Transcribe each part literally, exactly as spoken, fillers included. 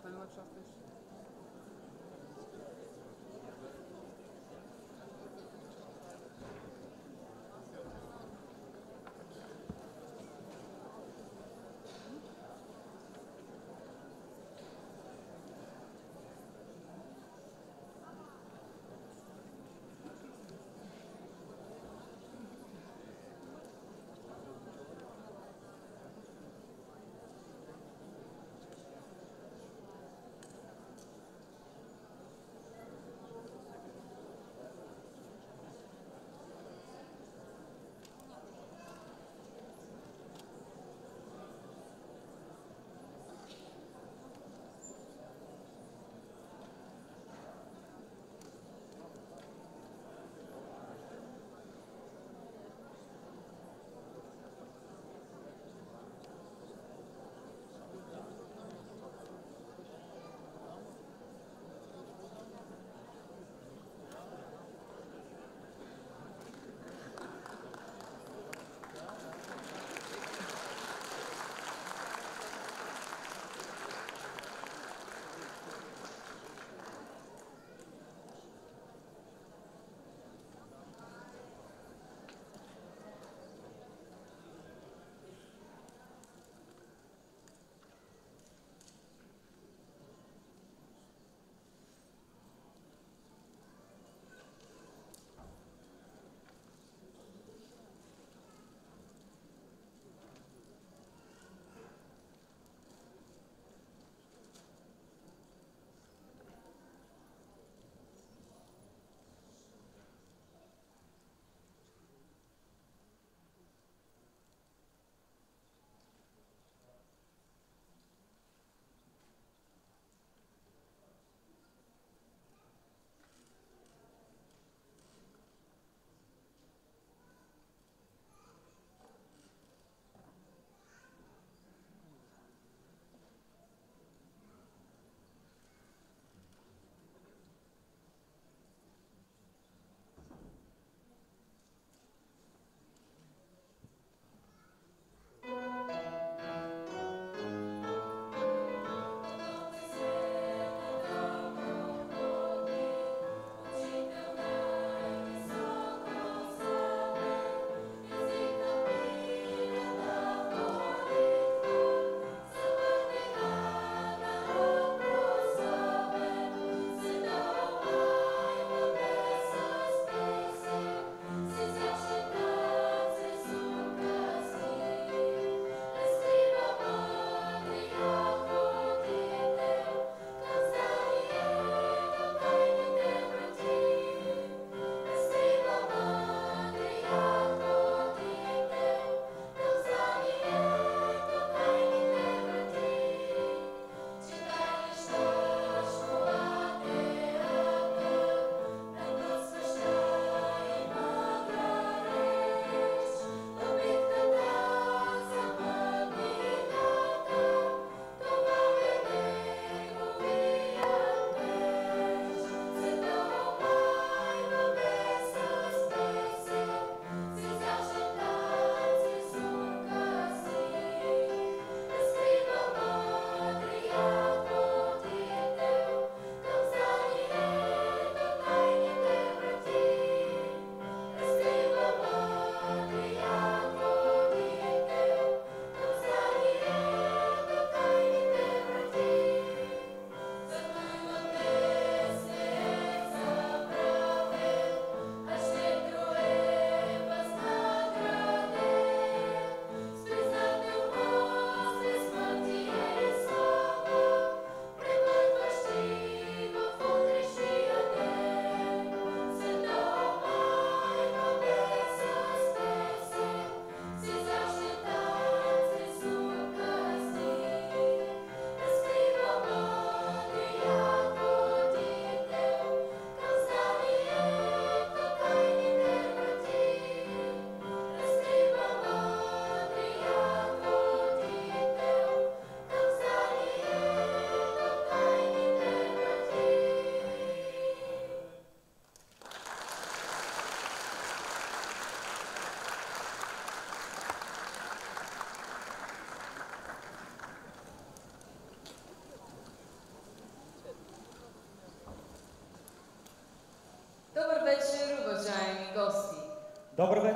Teillandschaft ist.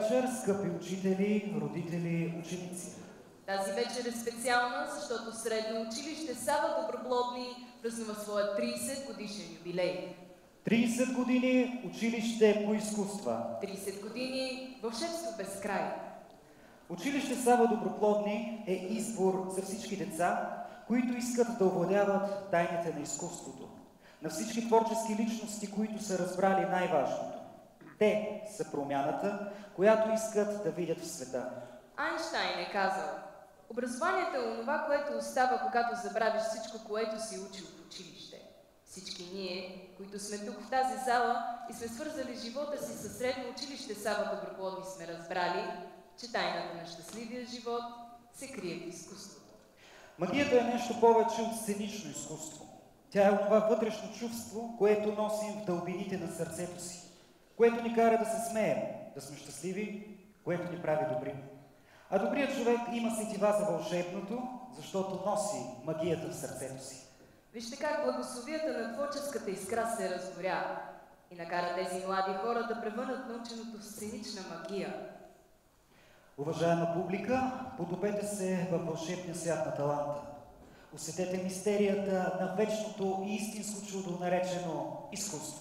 вечер, скъпи учители, родители, ученици. Тази вечер е специална, защото Средно училище Сава Доброплодни празнува своя тридесет годишен юбилей. тридесет години училище по изкуства. тридесет години вълшебство без край. Училище Сава Доброплодни е избор за всички деца, които искат да овладяват тайните на изкуството. На всички творчески личности, които са разбрали най-важното. Те са промяната, която искат да видят в света. Айнщайн е казал: образованието е онова, което остава, когато забравиш всичко, което си учил в училище. Всички ние, които сме тук в тази зала и сме свързали живота си със Средно училище Сава Доброплодни, сме разбрали, че тайната на щастливия живот се крие в изкуството. Магията е нещо повече от сценично изкуство. Тя е това вътрешно чувство, което носим в дълбините на сърцето си, което ни кара да се смеем, да сме щастливи, което ни прави добри. А добрият човек има сетива за вълшебното, защото носи магията в сърцето си. Вижте как благословията на творческата искра се разгоря и накара тези млади хора да превърнат наученото в сценична магия. Уважаема публика, потопете се във вълшебния свят на таланта. Усетете мистерията на вечното и истинско чудо, наречено изкуство.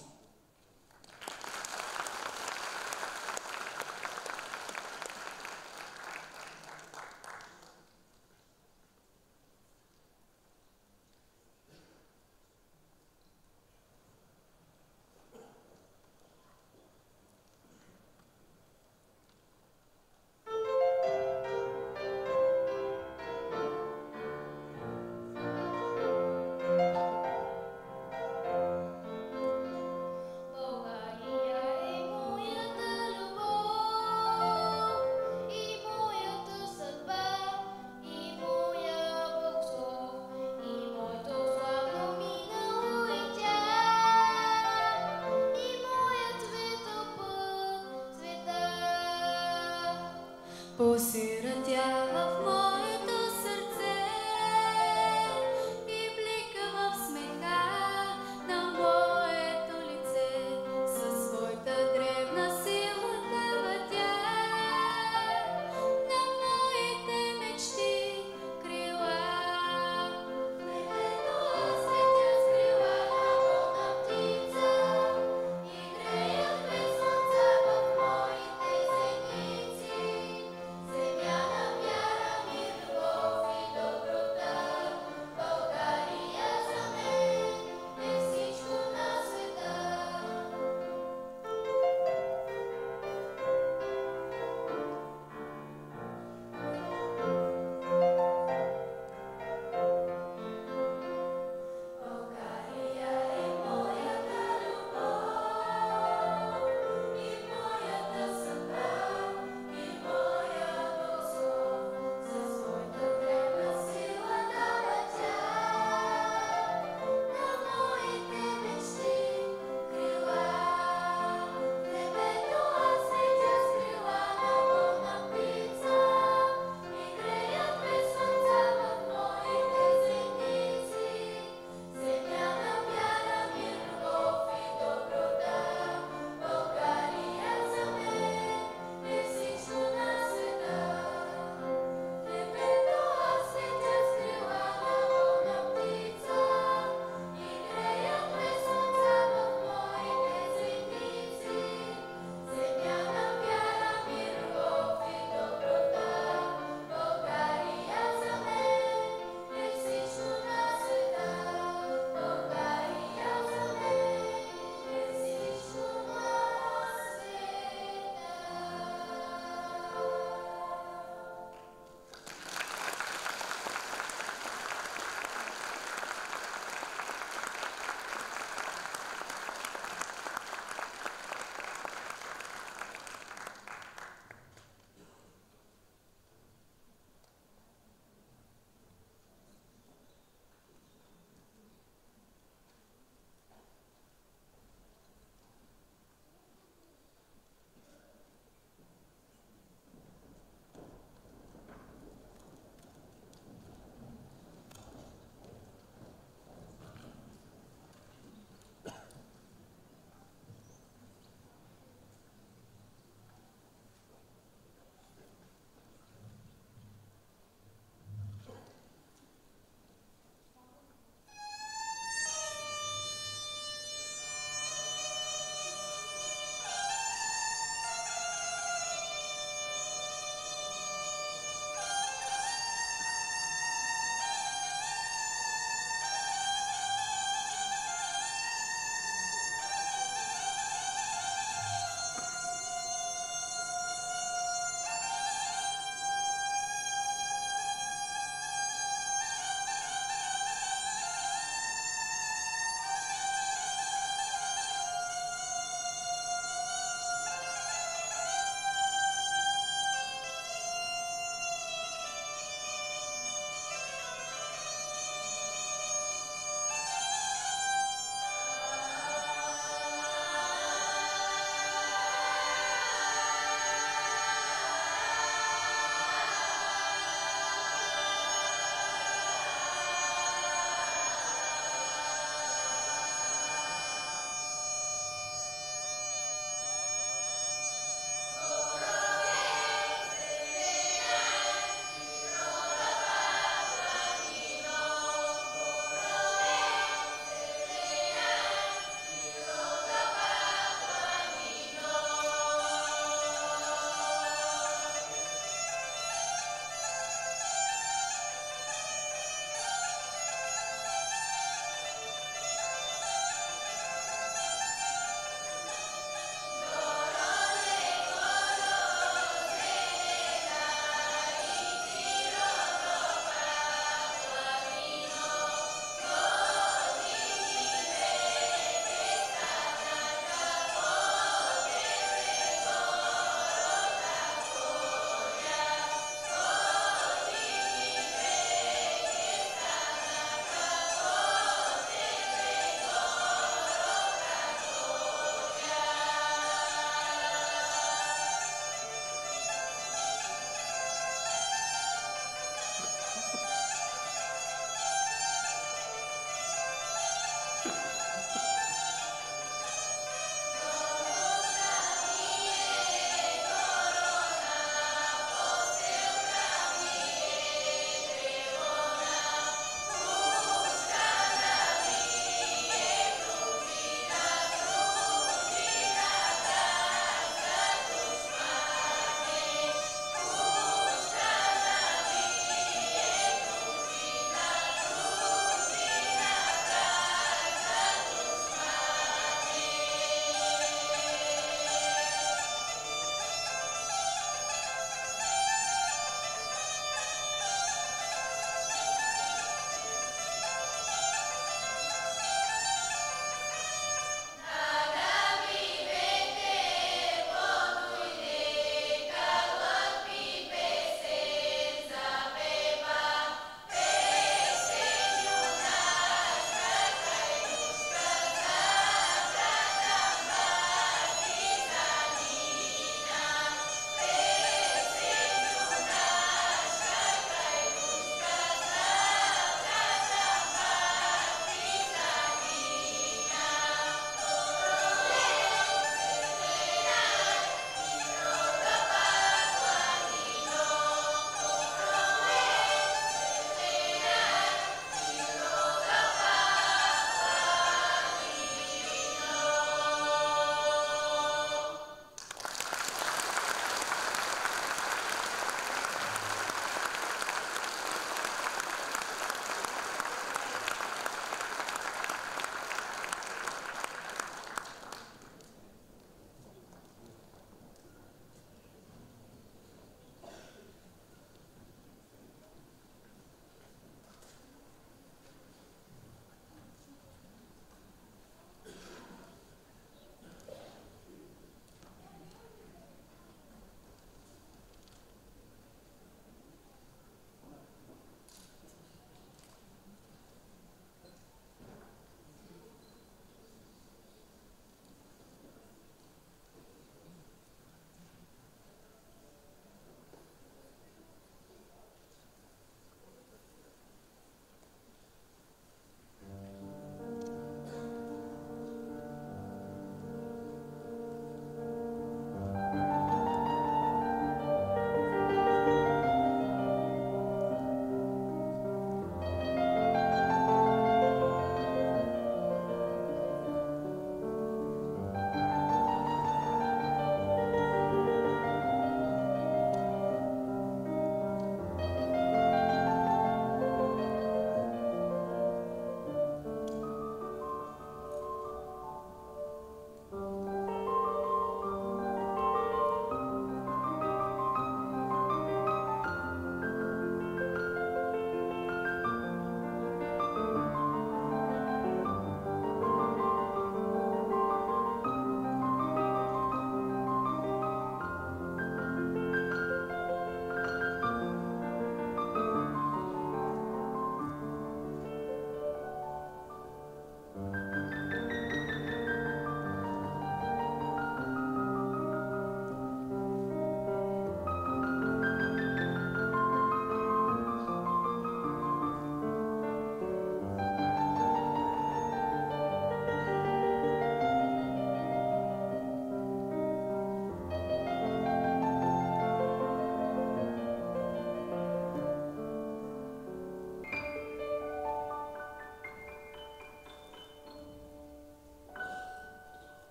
Посиротя в моето сърце и блика в смеха на моето лице, със своята древна сила да въртя на моите мечти крила. Небето аз летя с крила на волна птица и грея без слънца в моите зеници. Земя на вяра ми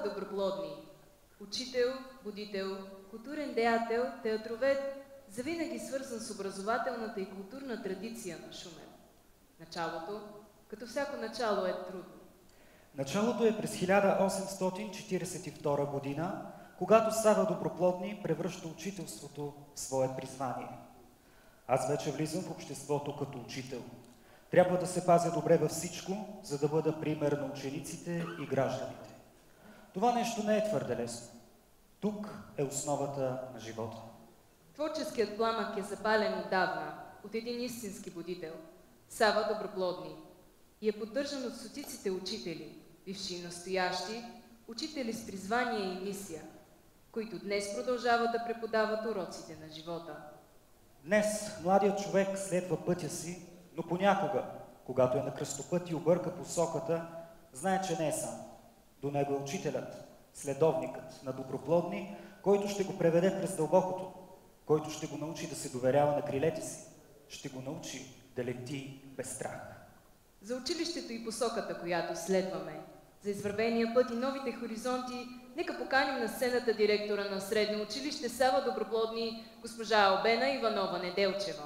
Сава Доброплодни. Учител, будител, културен деятел, театровед, завинаги свързан с образователната и културна традиция на Шумен. Началото, като всяко начало, е трудно. Началото е през хиляда осемстотин четиридесет и втора година, когато Сава Доброплодни превръща учителството в свое призвание. Аз вече влизам в обществото като учител. Трябва да се пазя добре във всичко, за да бъда пример на учениците и гражданите. Това нещо не е твърде лесно. Тук е основата на живота. Творческият пламък е запален отдавна от един истински будител – Сава Доброплодни, и е поддържан от стотиците учители, бивши и настоящи, учители с призвание и мисия, които днес продължават да преподават уроците на живота. Днес младият човек следва пътя си, но понякога, когато е на кръстопът и обърка посоката, знае, че не е сам. До него е учителят, следовникът на Доброплодни, който ще го преведе през дълбокото, който ще го научи да се доверява на крилете си, ще го научи да лети без страх. За училището и посоката, която следваме, за извървения път и новите хоризонти, нека поканим на сцената директора на Средно училище Сава Доброплодни, госпожа Албена Иванова Неделчева.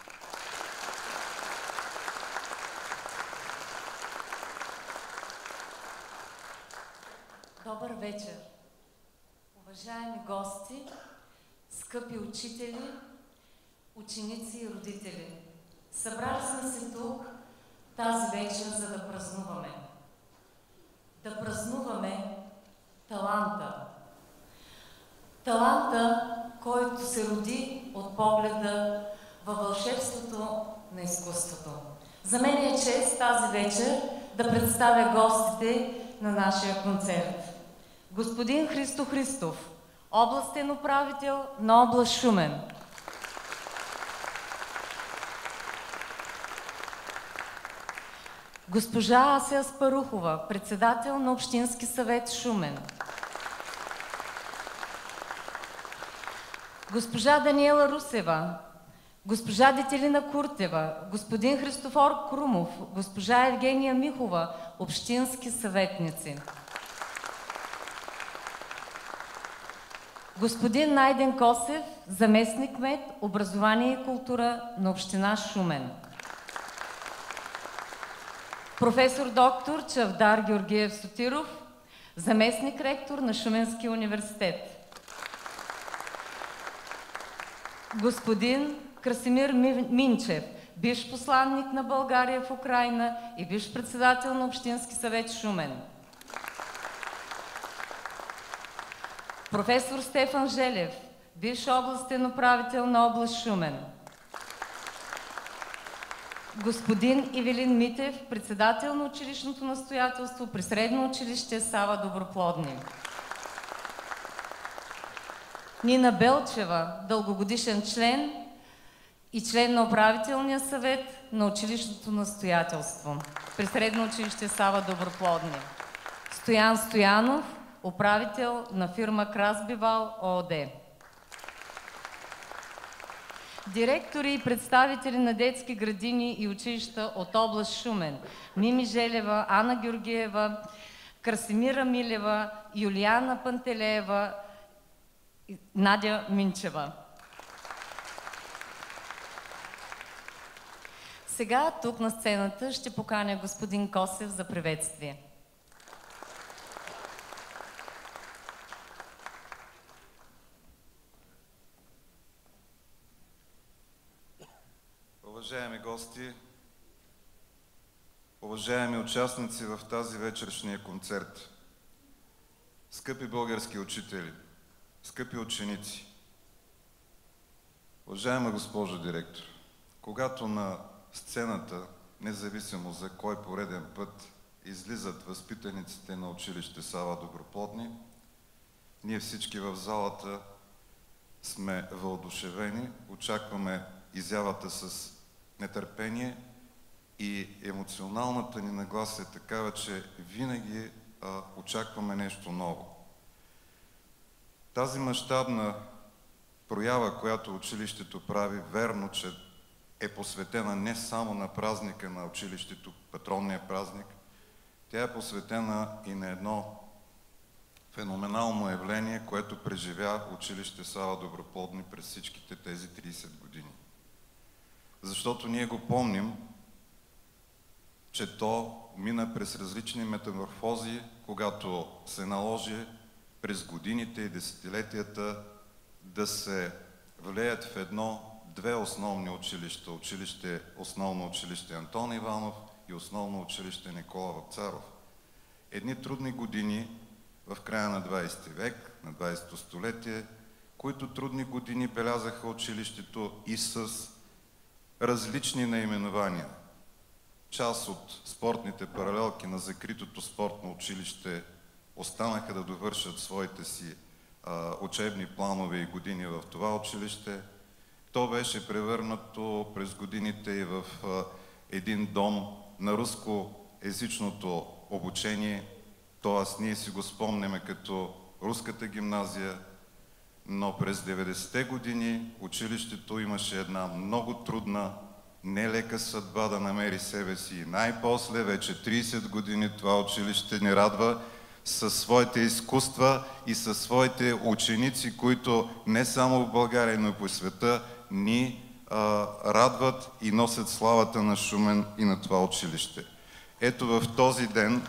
Добър вечер, уважаеми гости, скъпи учители, ученици и родители. Събрали сме се тук тази вечер, за да празнуваме. Да празнуваме таланта. Таланта, който се роди от погледа във вълшебството на изкуството. За мен е чест тази вечер да представя гостите на нашия концерт. Господин Христо Христов, областен управител на област Шумен. Госпожа Ася Аспарухова, председател на Общински съвет Шумен. Госпожа Даниела Русева, госпожа Детелина Куртева, господин Христофор Крумов, госпожа Евгения Михова, общински съветници. Господин Найден Косев, заместник-кмет, образование и култура на община Шумен. Професор доктор Чавдар Георгиев Сотиров, заместник-ректор на Шуменския университет. Господин Красимир Минчев, бивш посланник на България в Украйна и бивш председател на Общински съвет Шумен. Професор Стефан Желев, бивш областен управител на област Шумен. Господин Ивелин Митев, председател на училищното настоятелство при Средно училище Сава Доброплодни. Нина Белчева, дългогодишен член и член на управителния съвет на училищното настоятелство при Средно училище Сава Доброплодни. Стоян Стоянов, управител на фирма Красбивал ООД. Директори и представители на детски градини и училища от област Шумен: Мими Желева, Ана Георгиева, Красимира Милева, Юлиана Пантелеева, Надя Минчева. Сега тук на сцената ще поканя господин Косев за приветствие. Уважаеми гости, уважаеми участници в тази вечершния концерт, скъпи български учители, скъпи ученици, уважаема госпожо директор, когато на сцената, независимо за кой пореден път, излизат възпитаниците на училище Сава Доброплодни, ние всички в залата сме въодушевени, очакваме изявата с нетърпение и емоционалната ни нагласа е такава, че винаги а, очакваме нещо ново. Тази мащабна проява, която училището прави, верно, че е посветена не само на празника на училището, патронния празник, тя е посветена и на едно Феноменално явление, което преживя училище Сава Доброплодни през всичките тези трийсет години. Защото ние го помним, че то мина през различни метаморфози, когато се наложи през годините и десетилетията да се влеят в едно две основни училища. Училище, основно училище Антон Иванов и основно училище Никола Вапцаров. Едни трудни години в края на двайсети век, на двайсетото столетие, които трудни години белязаха училището и с различни наименования. Част от спортните паралелки на закритото спортно училище останаха да довършат своите си а, учебни планове и години в това училище. То беше превърнато през годините и в а, един дом на рускоезичното обучение, т.е. ние си го спомняме като руската гимназия, но през деветдесетте години училището имаше една много трудна, нелека съдба да намери себе си и най-после вече трийсет години това училище ни радва със своите изкуства и със своите ученици, които не само в България, но и по света ни а, радват и носят славата на Шумен и на това училище. Ето в този ден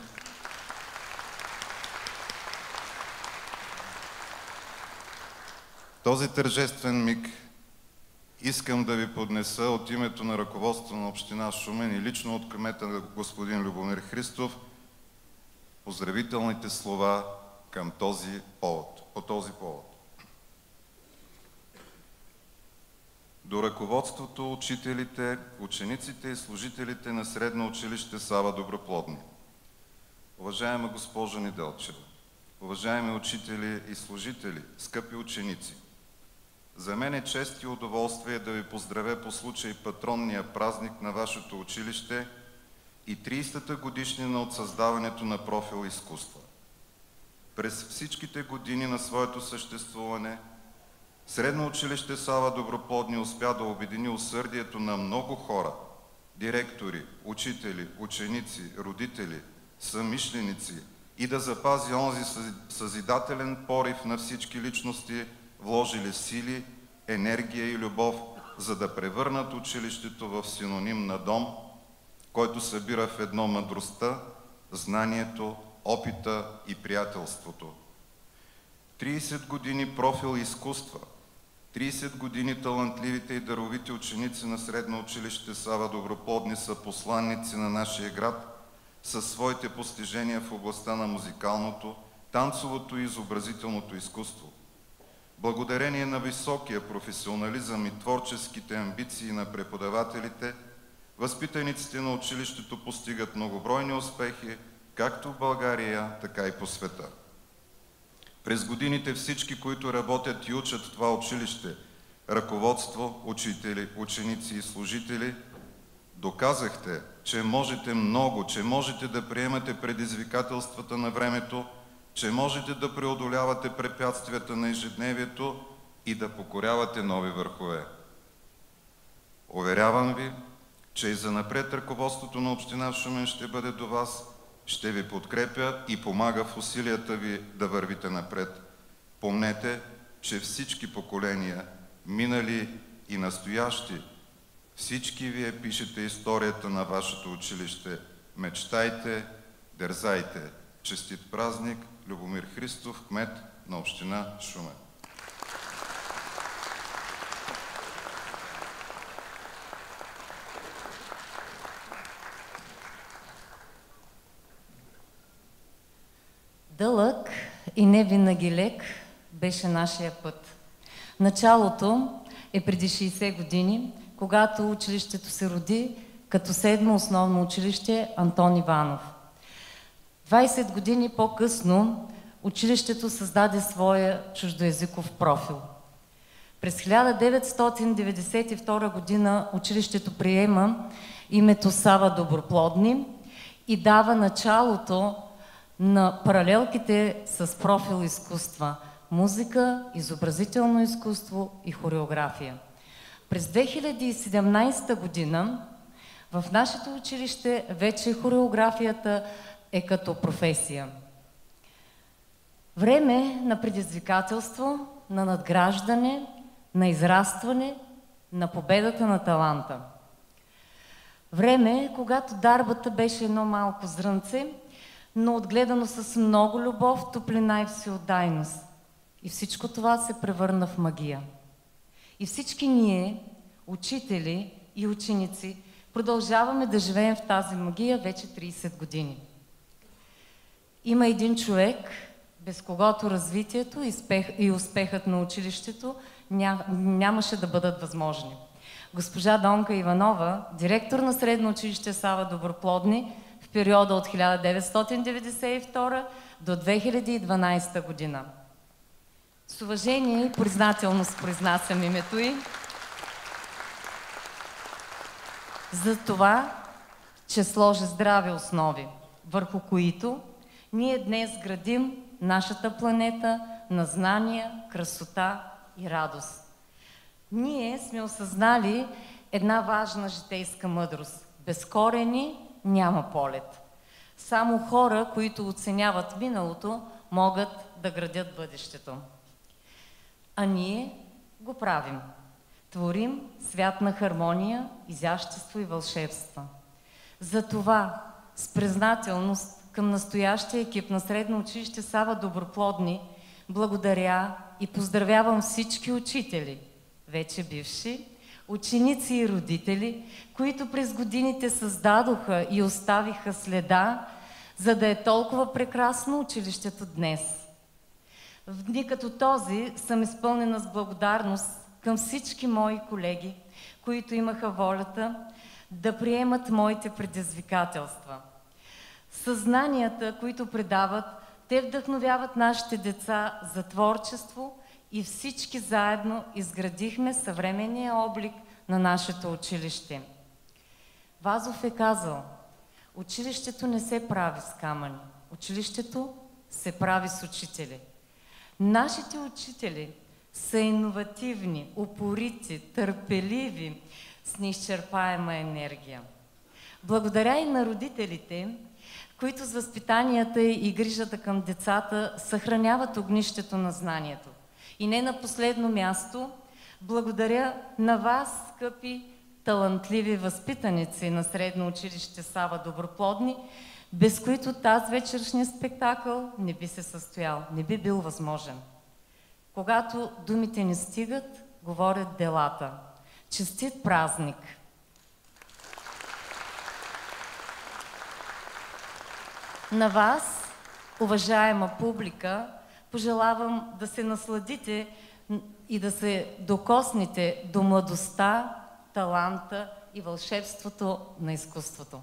този тържествен миг искам да ви поднеса от името на ръководството на община Шумен и лично от кмета на господин Любомир Христов поздравителните слова към този повод, по този повод. До ръководството, учителите, учениците и служителите на Средно училище Сава Доброплодни. Уважаема госпожо Неделчева, уважаеми учители и служители, скъпи ученици, за мен е чест и удоволствие да ви поздравя по случай патронния празник на вашето училище и трийсетата годишнина от създаването на профил изкуства. През всичките години на своето съществуване Средно училище Сава Доброплодни успя да обедини усърдието на много хора, директори, учители, ученици, родители, съмишленици и да запази онзи съзидателен порив на всички личности, вложили сили, енергия и любов, за да превърнат училището в синоним на дом, който събира в едно мъдростта, знанието, опита и приятелството. трийсет години профил изкуства, трийсет години талантливите и даровити ученици на Средно училище Сава Доброплодни са посланници на нашия град със своите постижения в областта на музикалното, танцовото и изобразителното изкуство. Благодарение на високия професионализъм и творческите амбиции на преподавателите, възпитаниците на училището постигат многобройни успехи, както в България, така и по света. През годините всички, които работят и учат в това училище, ръководство, учители, ученици и служители, доказахте, че можете много, че можете да приемате предизвикателствата на времето, че можете да преодолявате препятствията на ежедневието и да покорявате нови върхове. Уверявам ви, че и занапред ръководството на община Шумен ще бъде до вас, ще ви подкрепя и помага в усилията ви да вървите напред. Помнете, че всички поколения, минали и настоящи, всички вие пишете историята на вашето училище. Мечтайте, дързайте! Честит празник! Любомир Христов, кмет на община Шумен. Дълъг и не винаги лек беше нашия път. Началото е преди шейсет години, когато училището се роди като седмо основно училище Антон Иванов. двайсет години по-късно училището създаде своя чуждоезиков профил. През хиляда деветстотин деветдесет и втора година училището приема името Сава Доброплодни и дава началото на паралелките с профил изкуства – музика, изобразително изкуство и хореография. През две хиляди и седемнадесета година в нашето училище вече хореографията е като професия. Време на предизвикателство, на надграждане, на израстване, на победата на таланта. Време, когато дарбата беше едно малко зрънце, но отгледано с много любов, топлина и всеотдайност. И всичко това се превърна в магия. И всички ние, учители и ученици, продължаваме да живеем в тази магия вече трийсет години. Има един човек, без когото развитието и успехът на училището нямаше да бъдат възможни. Госпожа Донка Иванова, директор на Средно училище Сава Доброплодни в периода от хиляда деветстотин деветдесет и втора до две хиляди и дванадесета година. С уважение и признателност произнасям името й за това, че сложи здрави основи, върху които ние днес градим нашата планета на знания, красота и радост. Ние сме осъзнали една важна житейска мъдрост. Без корени няма полет. Само хора, които оценяват миналото, могат да градят бъдещето. А ние го правим. Творим свят на хармония, изящество и вълшебство. Затова с признателност към настоящия екип на Средно училище Сава Доброплодни благодаря и поздравявам всички учители, вече бивши, ученици и родители, които през годините създадоха и оставиха следа, за да е толкова прекрасно училището днес. В дни като този съм изпълнена с благодарност към всички мои колеги, които имаха волята да приемат моите предизвикателства. Съзнанията, които предават, те вдъхновяват нашите деца за творчество и всички заедно изградихме съвременния облик на нашето училище. Вазов е казал: училището не се прави с камъни, училището се прави с учители. Нашите учители са иновативни, упорити, търпеливи, с неизчерпаема енергия. Благодаря и на родителите, които с възпитанията и грижата към децата съхраняват огнището на знанието. И не на последно място, благодаря на вас, скъпи, талантливи възпитаници на Средно училище Сава Доброплодни, без които тази вечершния спектакъл не би се състоял, не би бил възможен. Когато думите не стигат, говорят делата. Честит празник! На вас, уважаема публика, пожелавам да се насладите и да се докоснете до младостта, таланта и вълшебството на изкуството.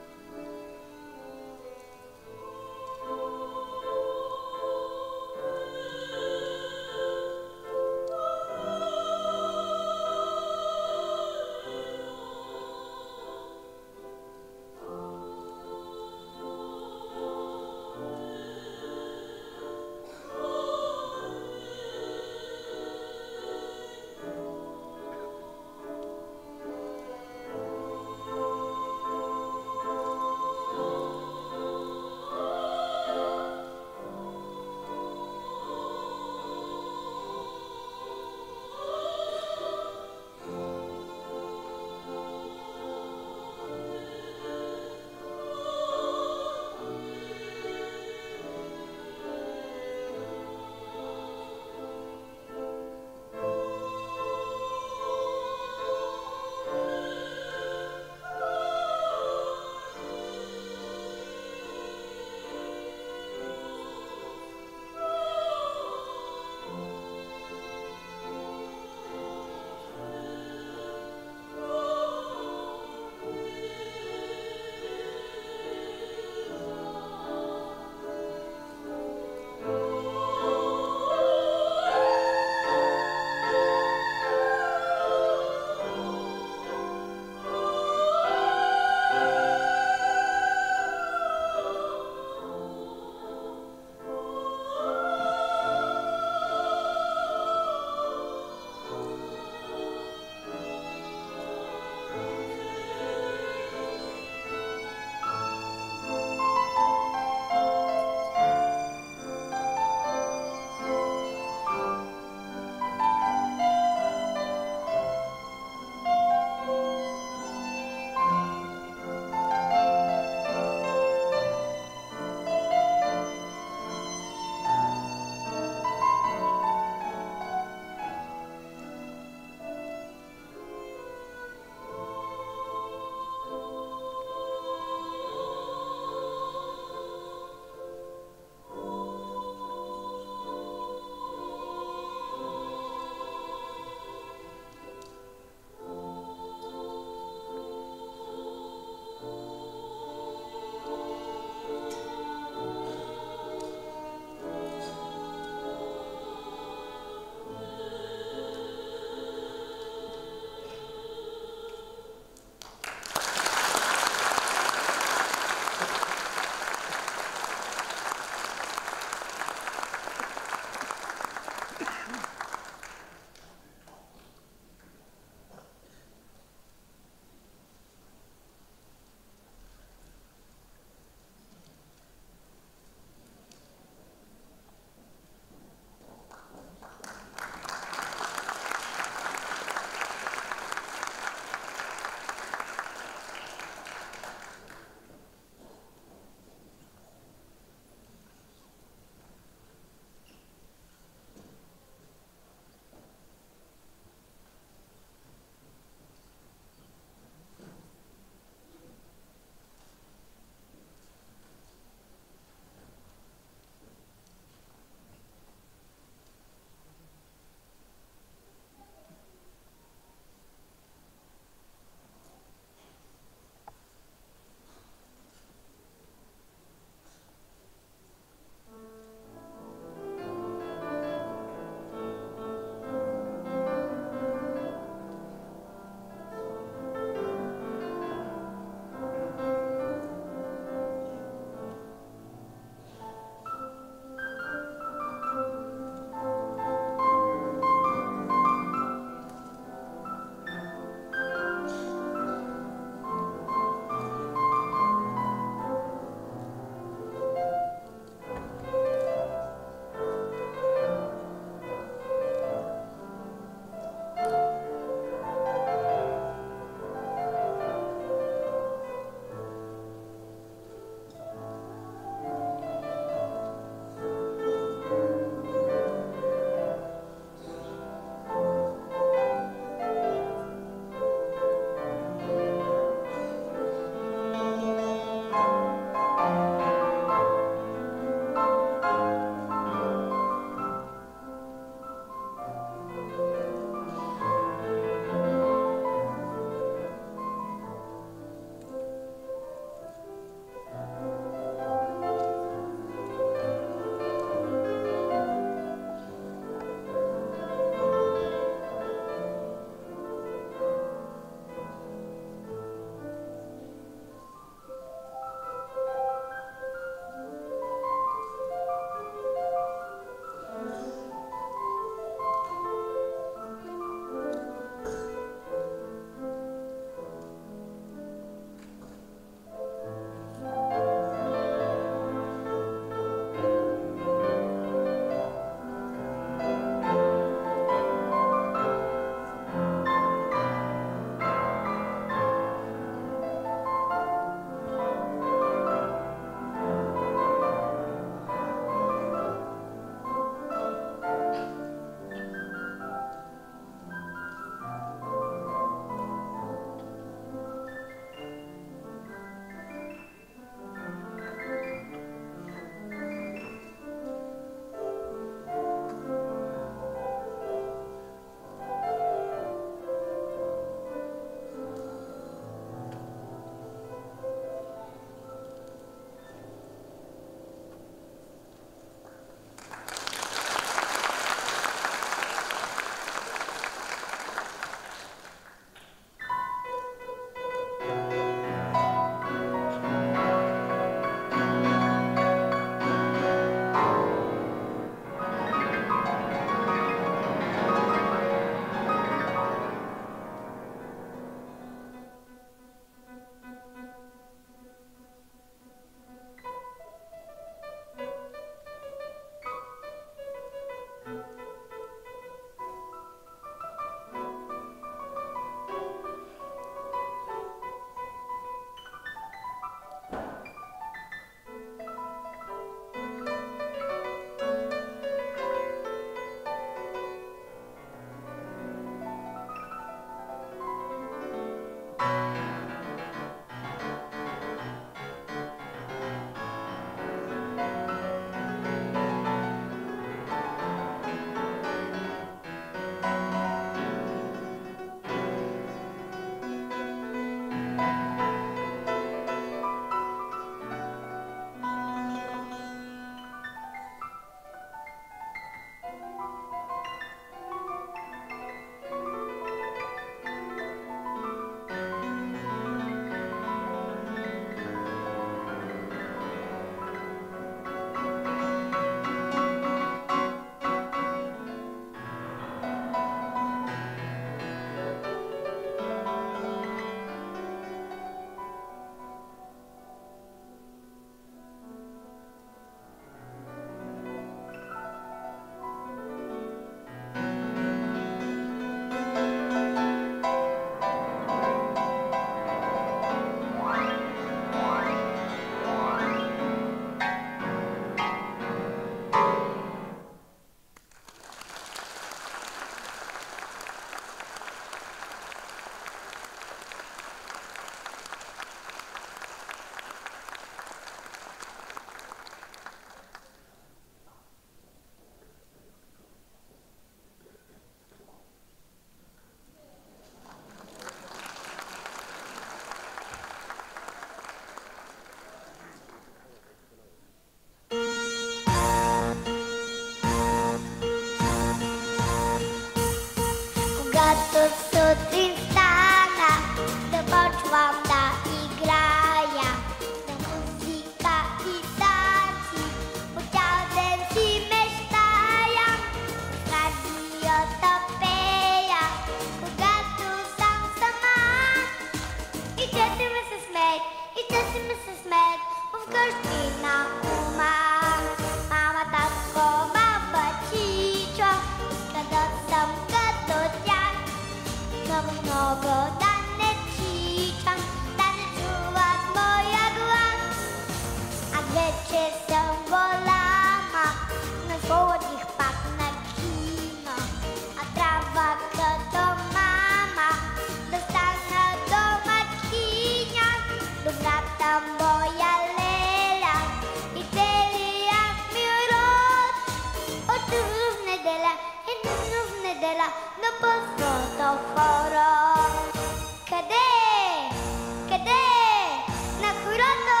Когато сутрин стана, започвам да играя на музика и танци. По цял ден си мечтая, с радиото пея, когато съм сама. И често ми се смеят, и често ми се смеят вкъщи на ума. Мама, татко, баба, чичо, иска да съм като тях. Много, много да не чичам, да не чуват моя глас. А вече съм голяма, насладих пак на кино. А трябва като мама да стана домакиня. Добрата моя Леля и целият ми род. От в неделя и в неделя на пъсното хоро. Къде? Къде? На хорото!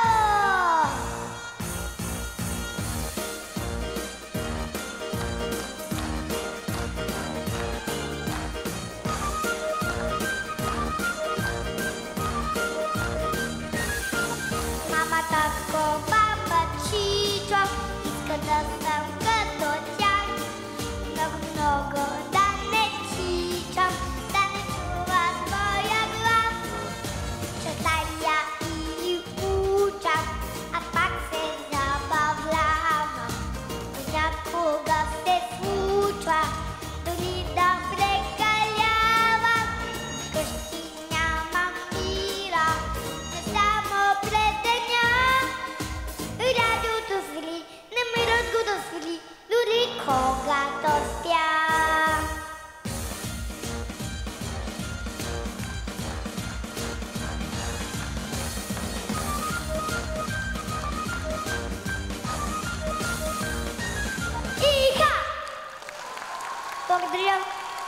Мама, татко, баба, чичо, иска да съм като тях. Много, много да не чичам, да не чуват моя глас. Читая и учам, а пак се забавлявам. Понякога се случва дори да прекалявам. Вкъщи нямам мира, не само пред деня. Радиото свили, не ми го да свили, дори когато спя. Иха! Благодаря.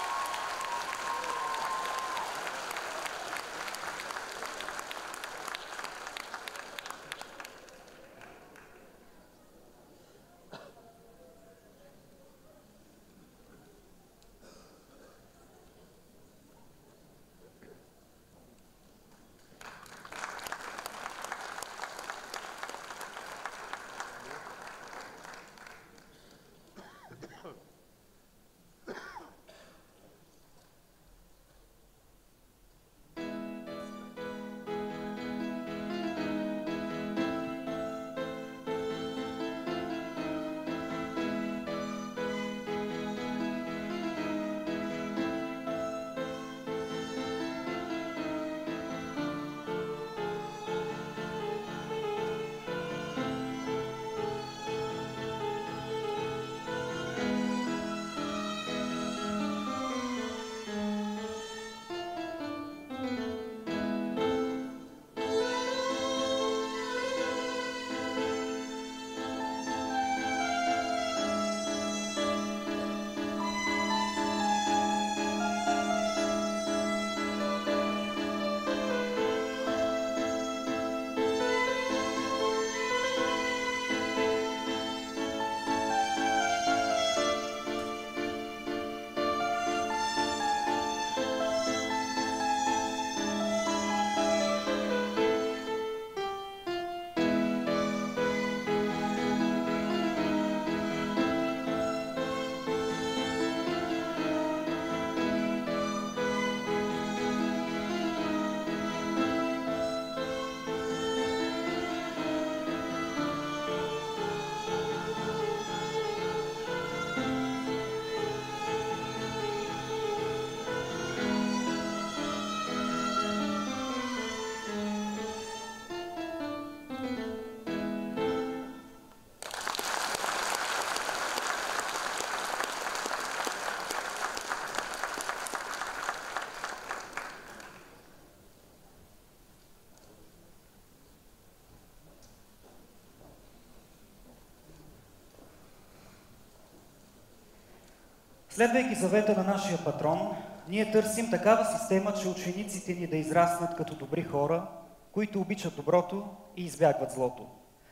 Следвайки завета на нашия патрон, ние търсим такава система, че учениците ни да израснат като добри хора, които обичат доброто и избягват злото.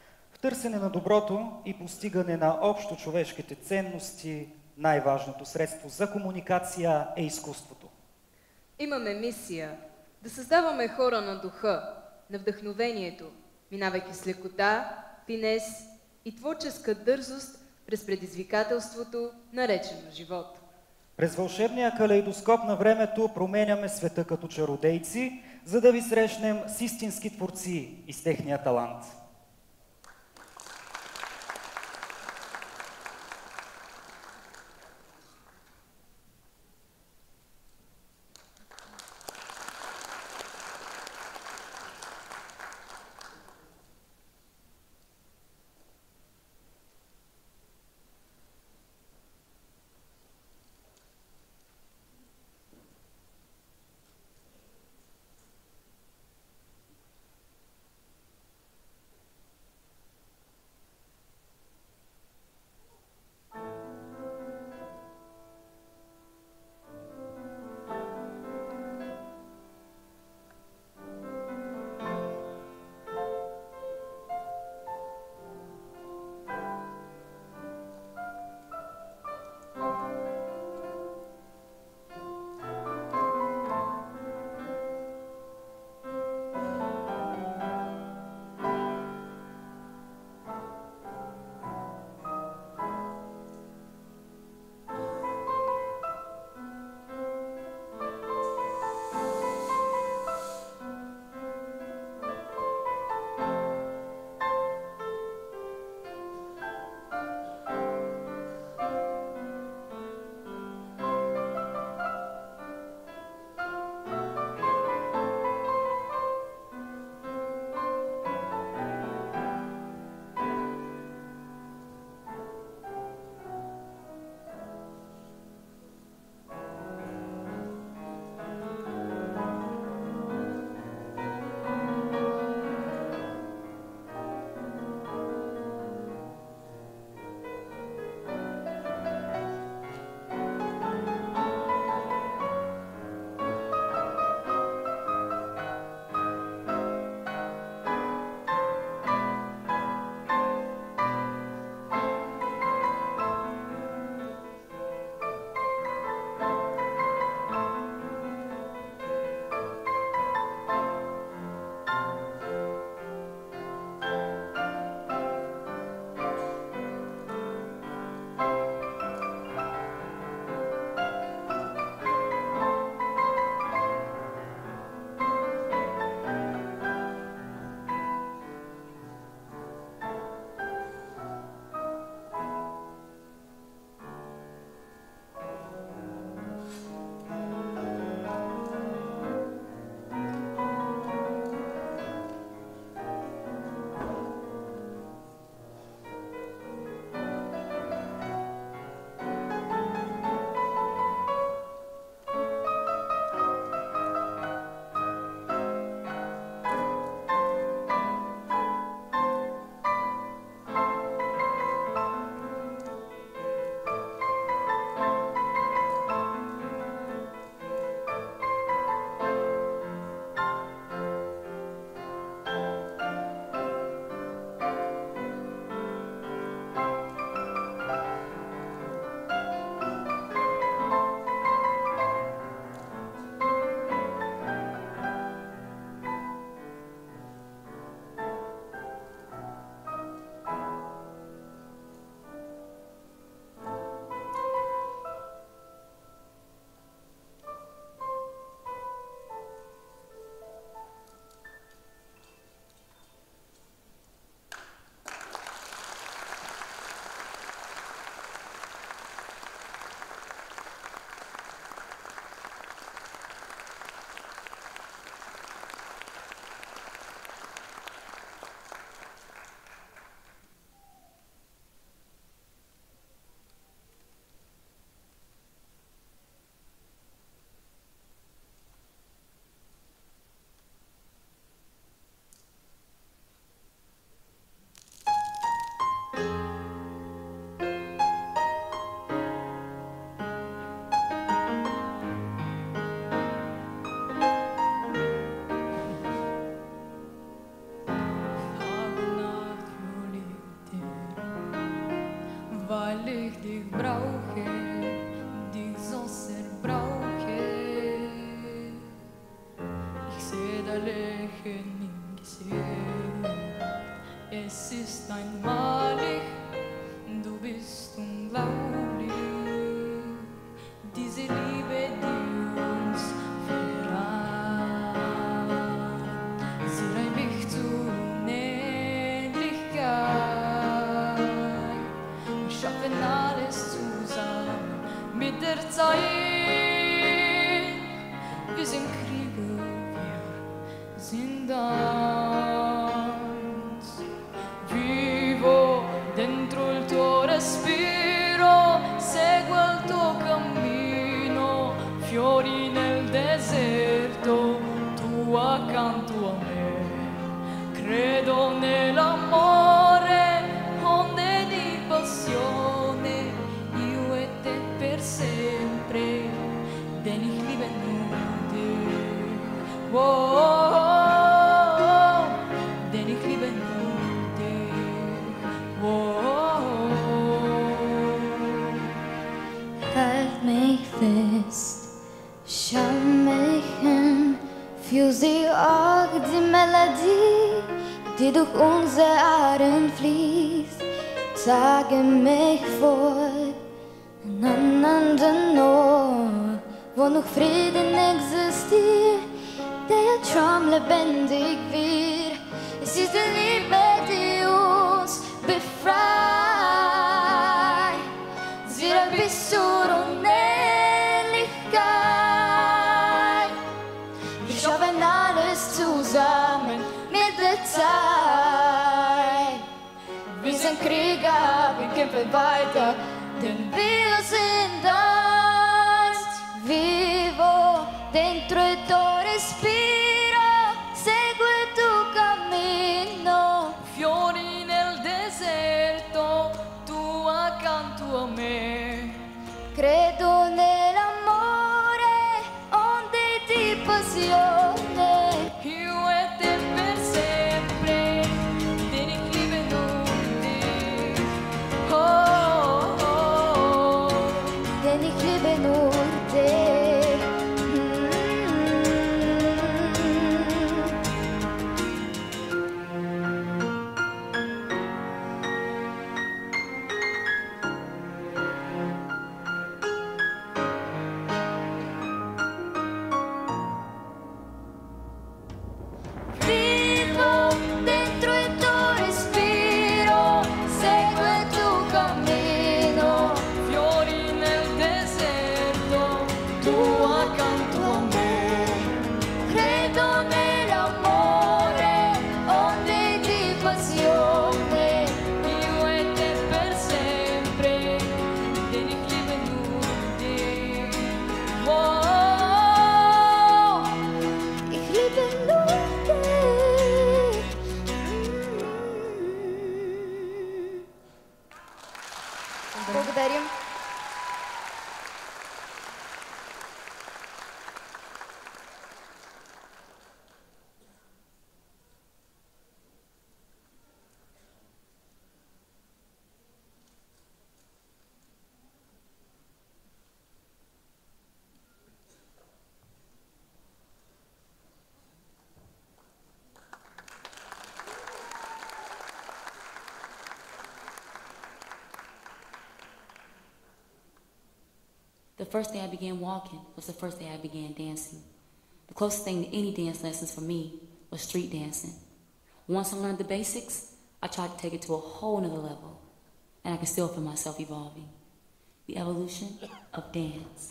В търсене на доброто и постигане на общо човешките ценности, най-важното средство за комуникация е изкуството. Имаме мисия да създаваме хора на духа, на вдъхновението, минавайки с лекота, финес и творческа дързост през предизвикателството, наречено живот. През вълшебния калейдоскоп на времето променяме света като чародейци, за да ви срещнем с истински творци и с техния талант. Lächeln im Gesicht. Es ist einmalig, du bist unglaublich. Diese Liebe, die uns vereint, sie reicht mich zur Unendlichkeit. Wir schaffen alles zusammen mit der Zeit. Wir sind Krieger, wir sind eins. Vivo dentro il tuo respiro, seguo il tuo cammino, fiori nel deserto, tu accanto a me. Credo nell'amore, onde di passione, io e te per sempre, denn ich liebe nur dich. Oh, oh, oh, denn ich liebe nur dich. Oh, oh, oh. Halt mich fest, schau mich hin, fühl sie auch die Melodie, die durch unsere Adern fließt. Tage mich vor an einen anderen Ort, wo noch Frieden existiert, der Traum lebendig wird. Es ist die Liebe, die uns befreit. Sie reicht bis zur Unendlichkeit. Wir schaffen alles zusammen mit der Zeit. Wir sind Krieger, wir kämpfen weiter, denn wir sind eins. Vivo dentro il tuo respiro, segui il tuo cammino. Fiori nel deserto, tu accanto a me. Credo nell'amore, onde di passione. Io e te per sempre, denn ich liebe nur dich. Oh, oh, oh. Denn ich liebe nur dich. Vivo dentro il tuo respiro, seguo il tuo cammino. Fiori nel deserto, tu accanto a me. Credo nell'amore, onde di passione. Io e te per sempre, denn ich liebe nur dich. Oh, oh, Ich liebe nur dich. Благодарим. The first day I began walking was the first day I began dancing. The closest thing to any dance lessons for me was street dancing. Once I learned the basics, I tried to take it to a whole nother level, and I can still feel myself evolving. The evolution of dance.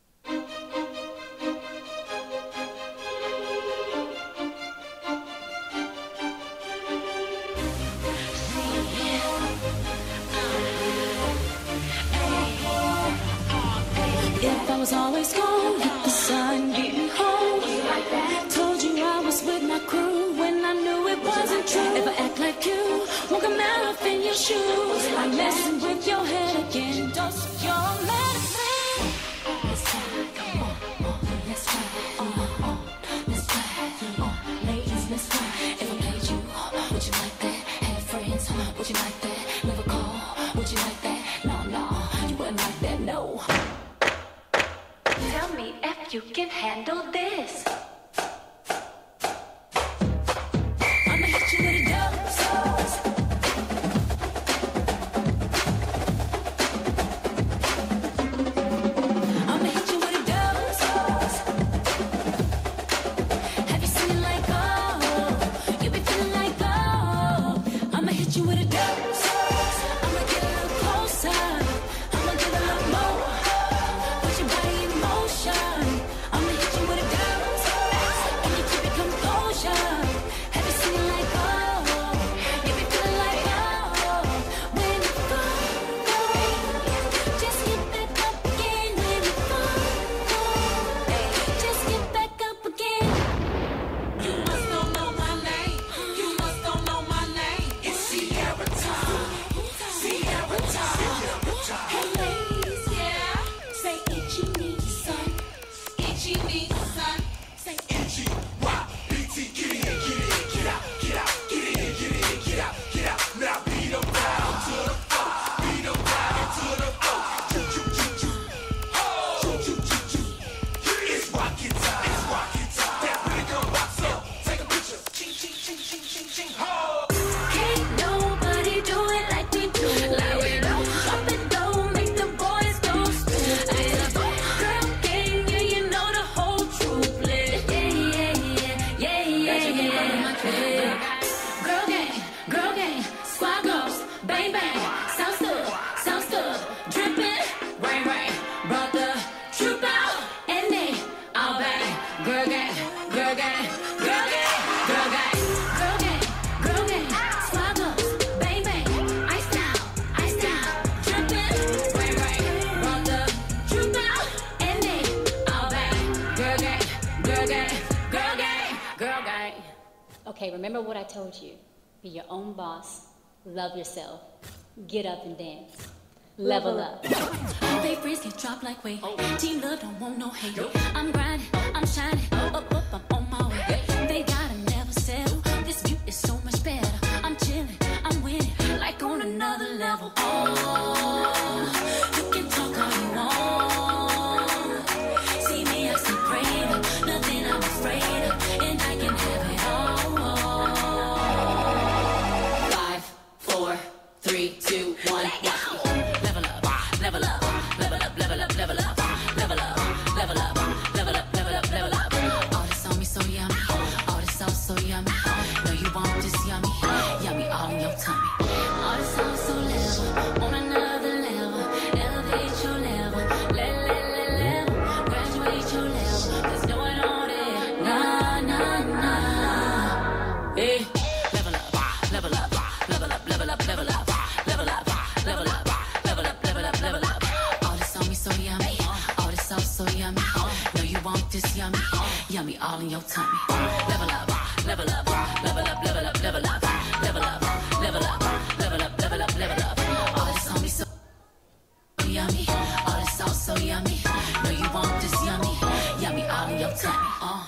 If I was always gone, hit the sun, getting home. Told you I was with my crew when I knew it wasn't true. If I act like you, won't come out off in your shoes. I'm messing with your head again. Dose of your medicine. Let's try, come on, uh, let's try, uh, uh, let's try, uh, ladies, let's try. If I played you, would you like that? Have friends, would you like that? Never call, would you like that? No, no, you wouldn't like that, no. Tell me if you can handle this. girl gang, girl gang, girl gang, girl gang, girl gang, girl gang, swaggers, bang bang, ice down, ice down, drippin', rain rain, roll the troop out, and then all bang, girl gang, girl gang, girl gang, girl gang. Okay, remember what I told you. Be your own boss, love yourself, get up and dance, level up. They friends can drop like weight. Team love don't want no hate. I'm grinding, I'm shining, up, up, I'm on my way. They gotta never settle. This view is so much better. I'm chilling, I'm winning, like on another level. Oh, you can talk all you want. See me, I see greater, nothing I'm afraid of, and I can have it all. Five, four, three, two, one, wow. Level up, level up, level up, level up, level up, level up, level up, level up, level up, level up. All this on me so yummy, all this sauce so yummy. No, you want this yummy, yummy all in your tummy. All this sauce so level, on another level. Elevate your level, let, let, let, level. Graduate your level, there's no one on it. Nah, nah, nah. Hey, level up, level up, level up, level up, level up, level up, level up, level up, level up, level up. All this on me so yummy, all this sauce so yummy. No, you want this yummy, yummy all in your tummy. Level up, level up, level up, level up, level up, level up, level up, level up, level up, level up. All this on me so yummy, all this sauce so yummy. No, you want this yummy, yummy all in your tummy. Uh.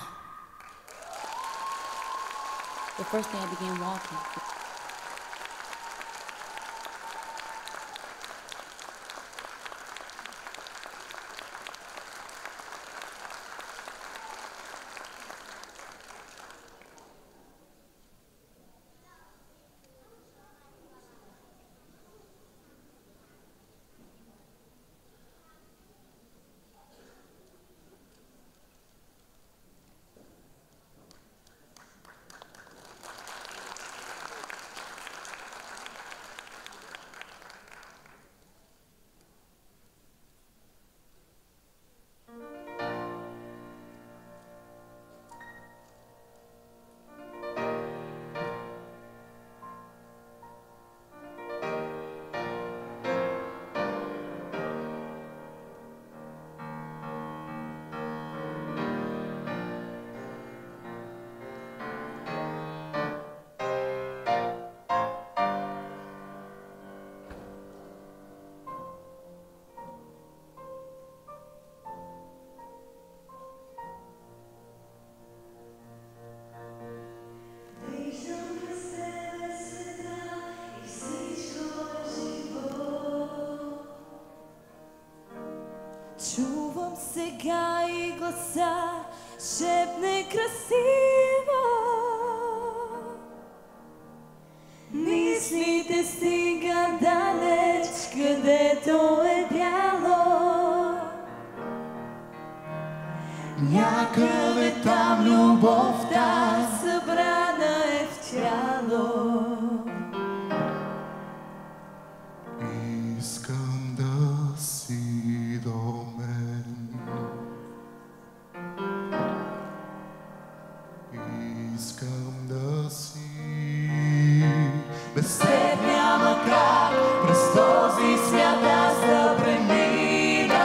The first day I began walking. Чувам сега и гласа, шепне красиво. Мислите стига далеч, където е бяло. Някъде там любовта събрана е в тяло. Искам да си до мен. Искам да си. Без теб няма как през този свят аз да премина.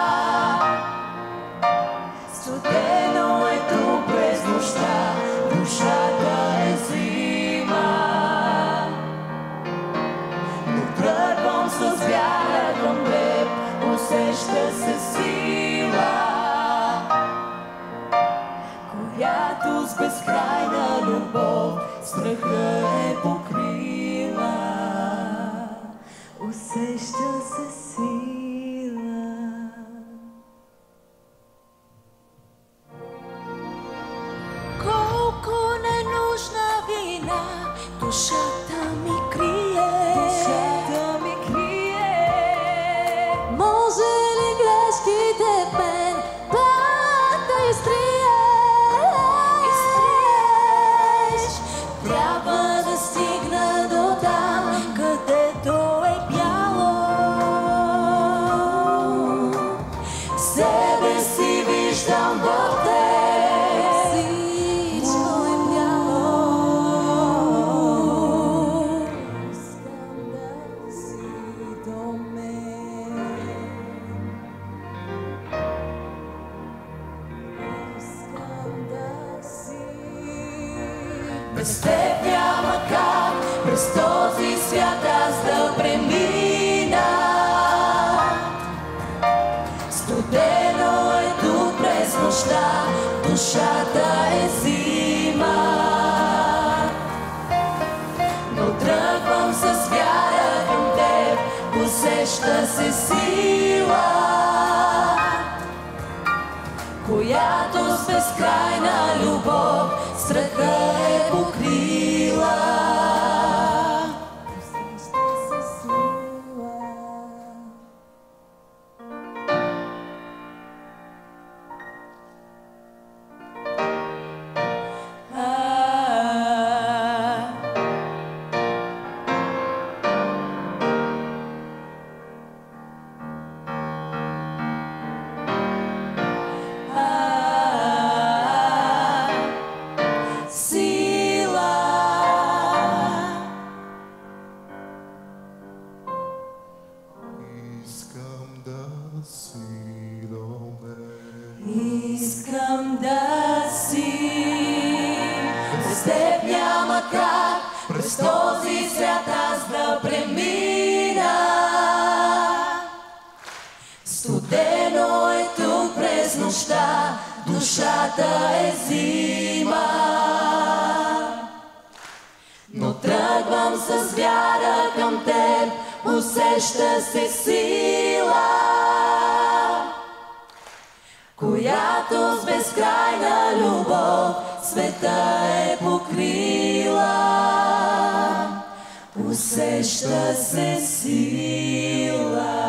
Студено е тук през нощта, душата е зима. Но тръгвам с вяра към теб, усеща се сила, която с безкрайна любов страха е покрила. Усеща се сила. Колко ненужна вина душата ми крие. Душата ми крие. Може ли грешките в мен пак да изтрие? Изтриеш. Трябва да стигна до там, където е бяло. Себе си виждам в теб. Без теб няма как през този свят аз да премина. Студено е тук през нощта, душата е зима. Но тръгвам с вяра към теб, усеща се сила, която с безкрайна любов страха е покрила. Усеща се сила. Искам да си, без теб няма как през този свят аз да премина. Студено е тук през нощта, душата е зима. Но тръгвам с вяра към теб, усеща се сила, която с безкрайна любов света е покрила. Усеща се сила.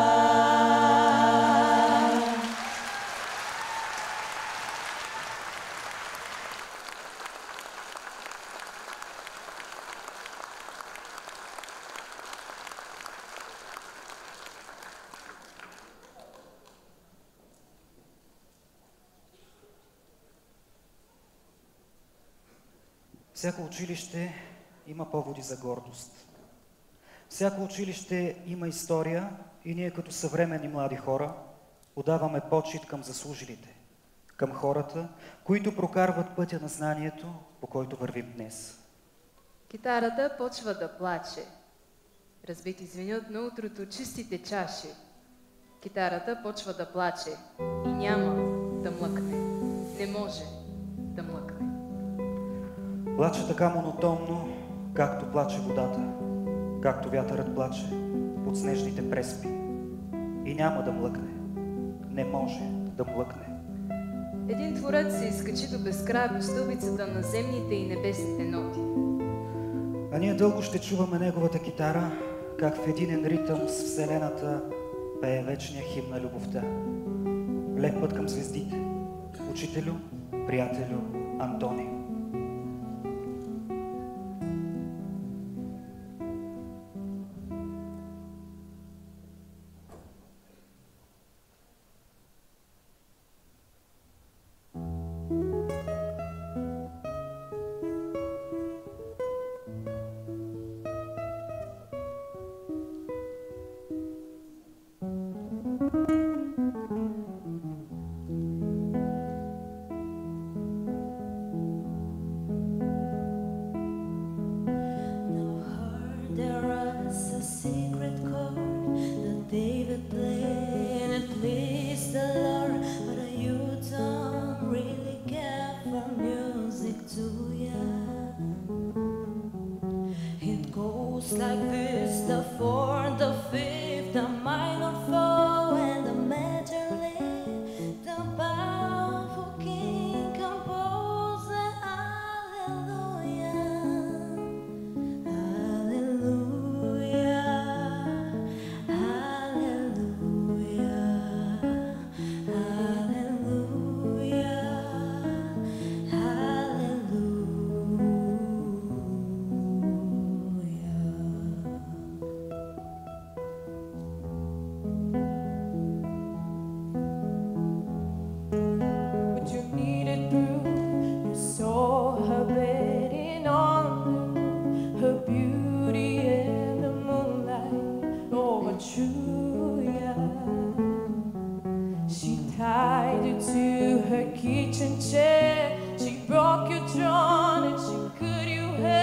Всяко училище има поводи за гордост. Всяко училище има история и ние като съвременни млади хора отдаваме почит към заслужилите, към хората, които прокарват пътя на знанието, по който вървим днес. Китарата почва да плаче. Разбити звенят на утрото чистите чаши. Китарата почва да плаче и няма да млъкне. Не може да млъкне. Плаче така монотонно, както плаче водата, както вятърът плаче под снежните преспи. И няма да млъкне. Не може да млъкне. Един творец се изкачи до безкрая по стълбицата на земните и небесните ноти. А ние дълго ще чуваме неговата китара, как в единен ритъм с Вселената пее вечния химн на любовта. Лек път към звездите. Учителю, приятелю, Антони. Kitchen chair, she broke your jaw and she cut you hair.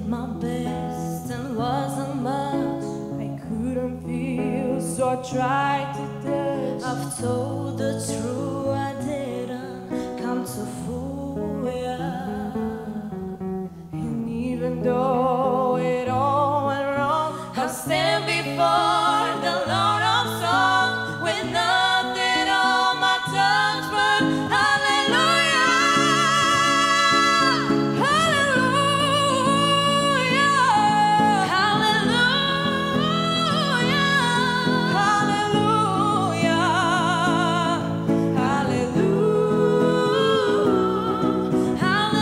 my best and wasn't much. I couldn't feel, so I tried to touch. I've told the truth, I didn't come to fool ya. And even though it all went wrong, I'll stand before the Lord of songs with nothing on my tongue but hallelujah, hallelujah, hallelujah, hallelujah, hallelujah,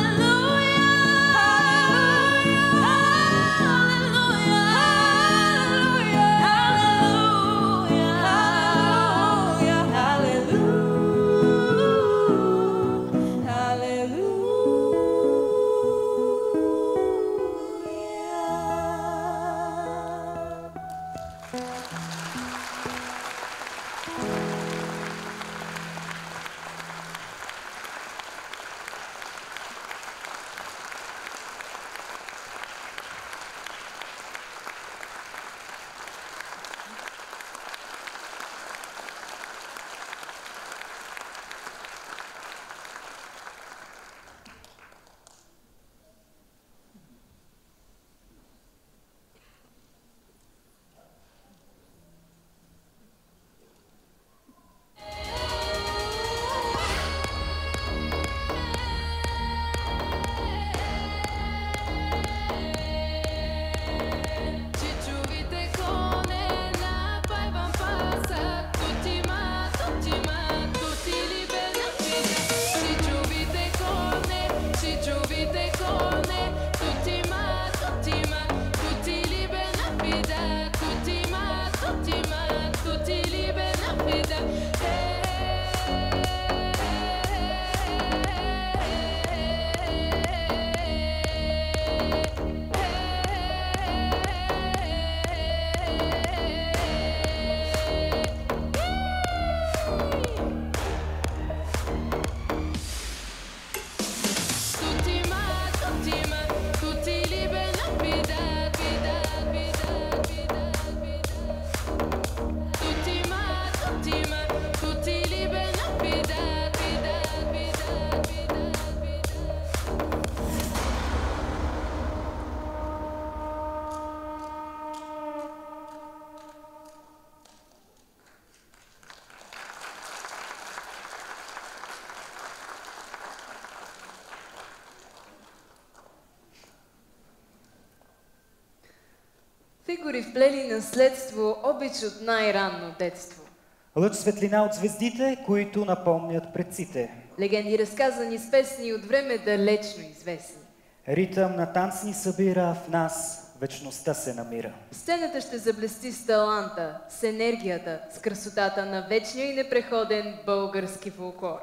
Фигури вплели наследство, обич от най-ранно детство. Лъч светлина от звездите, които напомнят предците. Легенди разказани с песни от време далечно известни. Ритъм на танцни събира, в нас вечността се намира. Сцената ще заблести с таланта, с енергията, с красотата на вечния и непреходен български фолклор.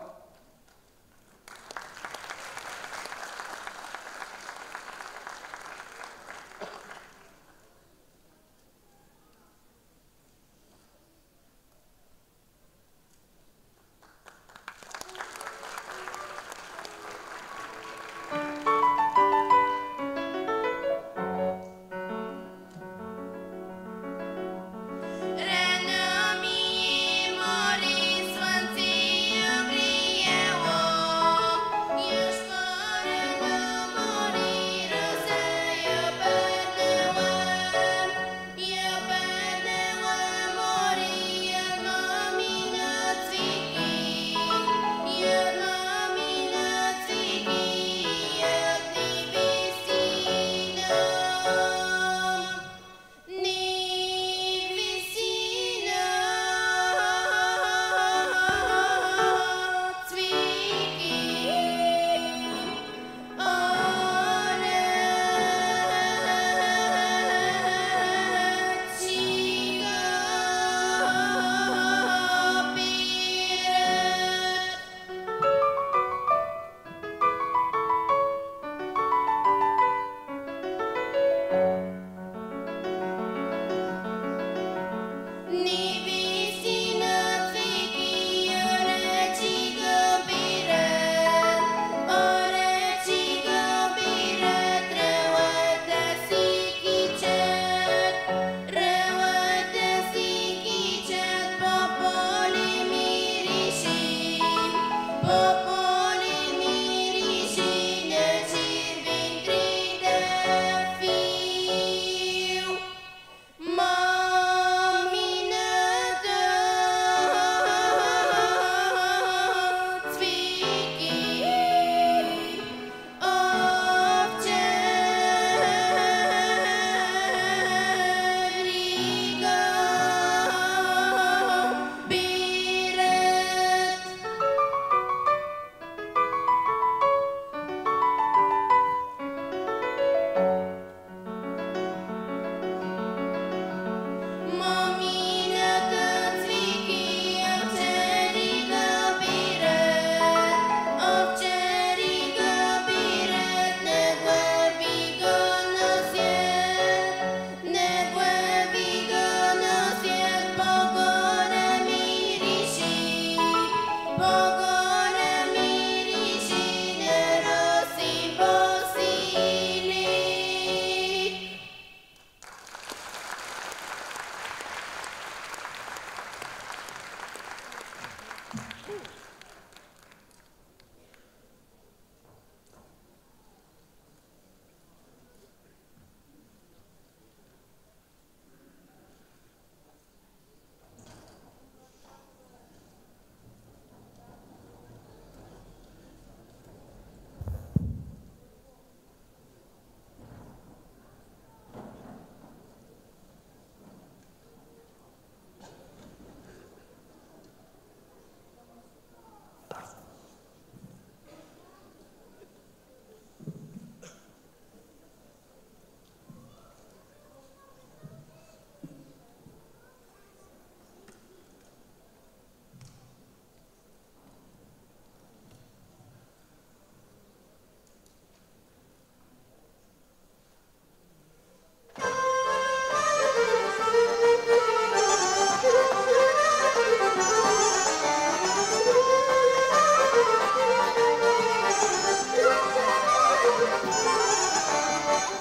Rana mi mori swanti agri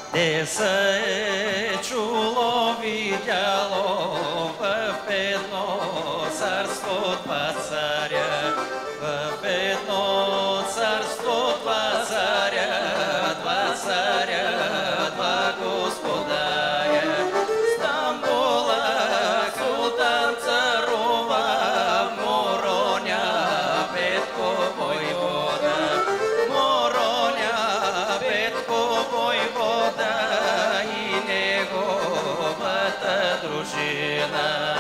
Де се е чуло, видяло в едно царство два царя, в едно царство два царя, два царя, два господаря. Стамбула султан царува, Мороня Петко войвода, Мороня Петко войвода и неговата дружина.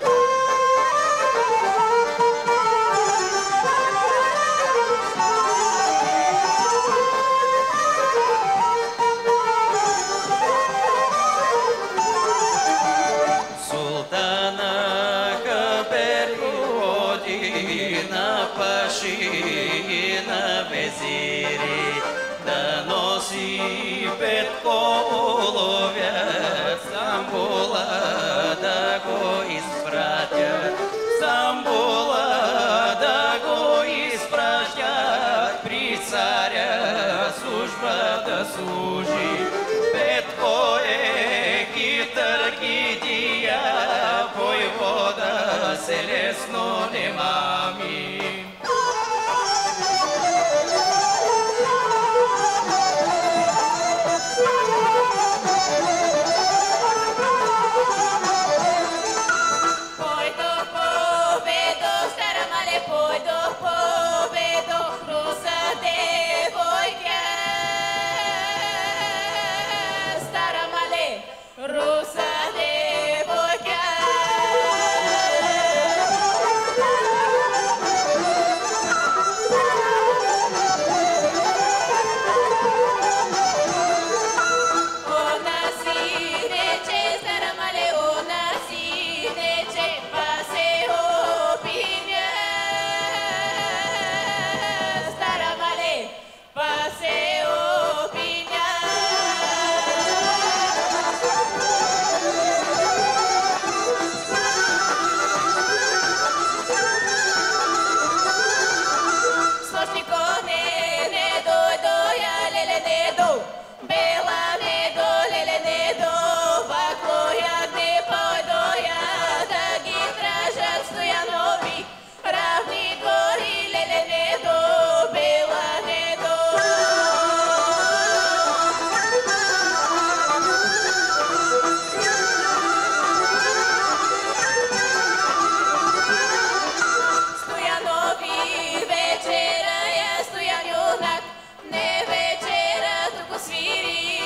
И на везири да носи Петко уловят, Стамбула да го изпратят, Стамбула да го изпращат, при царя служба да служи. Петко е хитър гидия, войвода се лесно не мами. Не вечера тук свири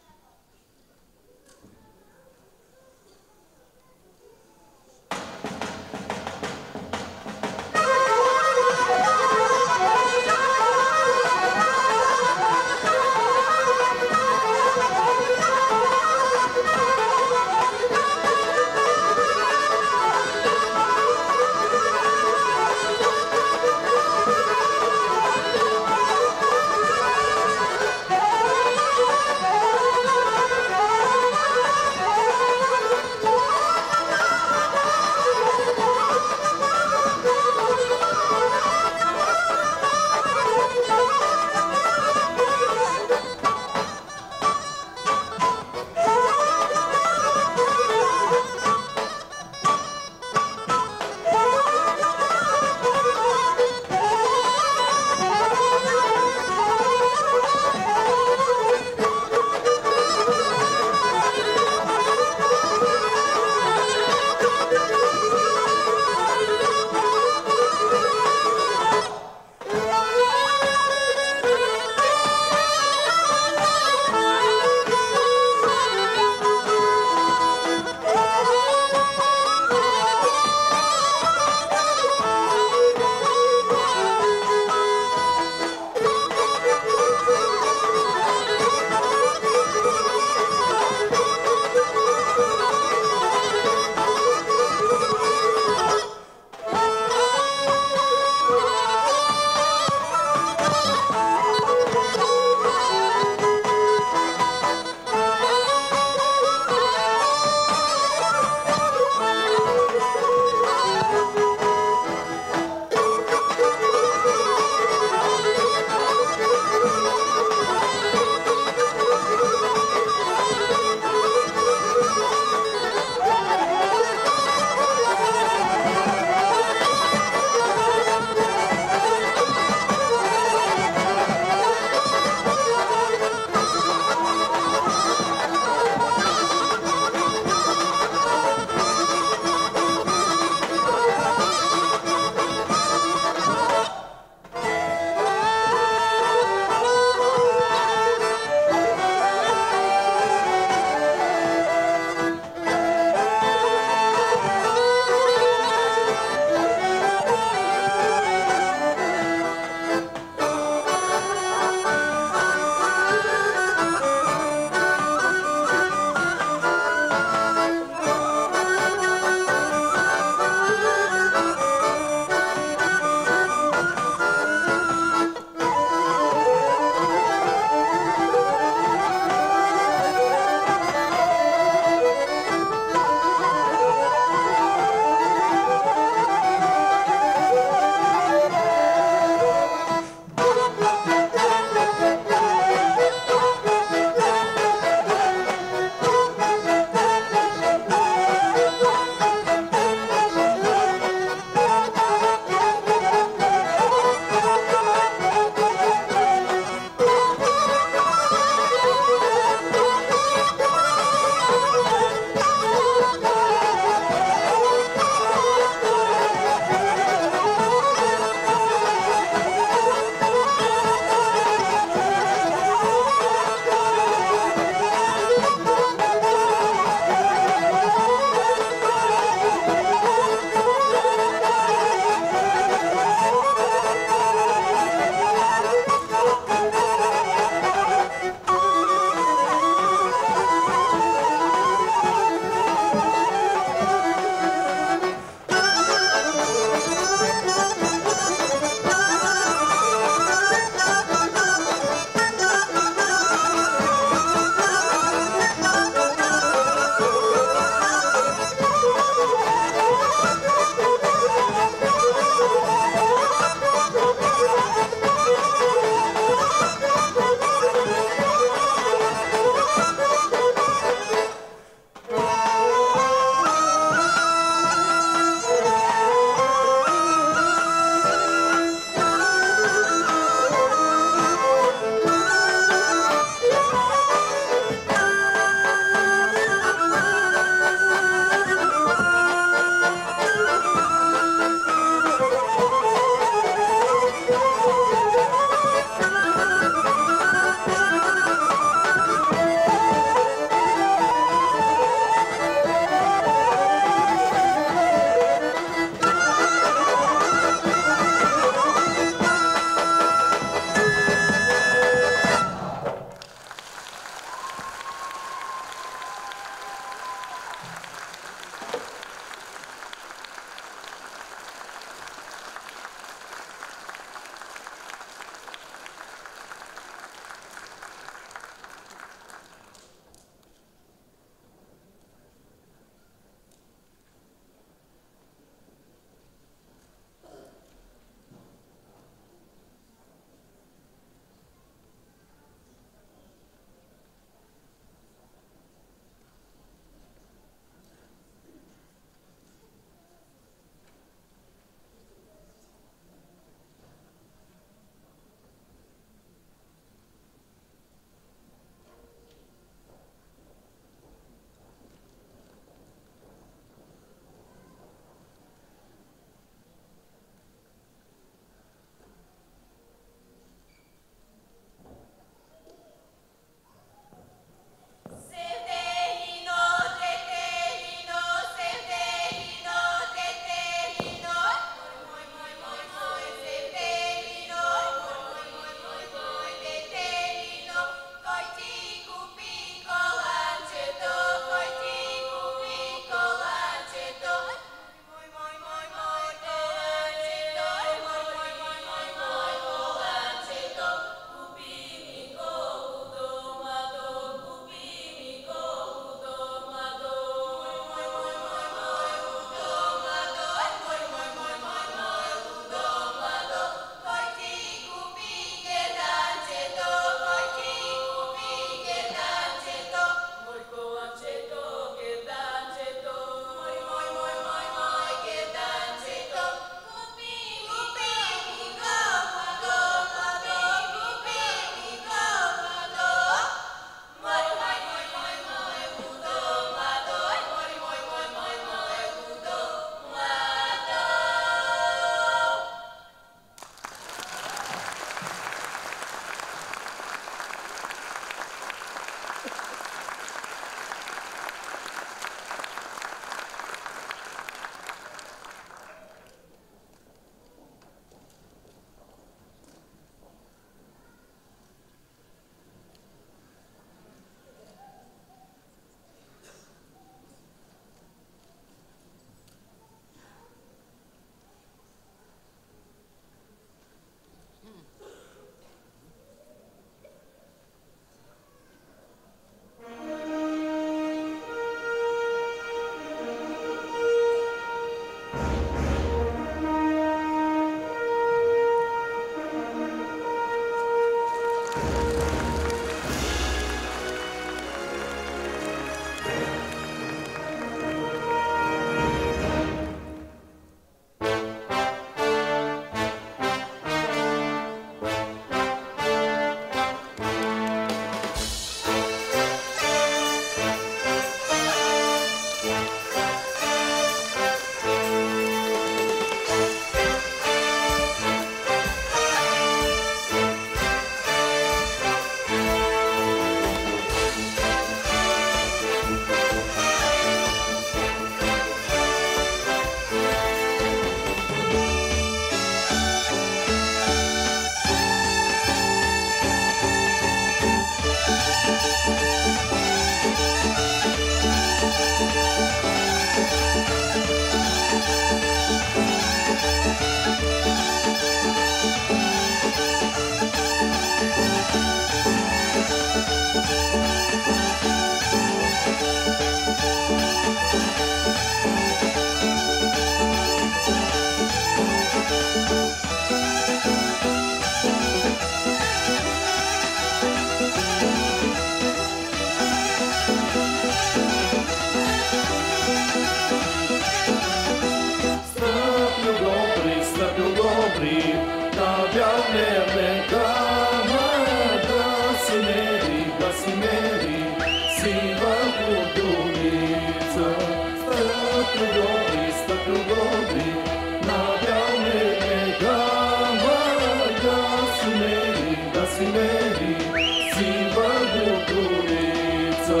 добри, на бял мерлегама, да си мери, да си мери, сива гудуница. Стъпи добри, стъпи добри, на бял мерлегама, да си мери, да си мери, сива гудуница.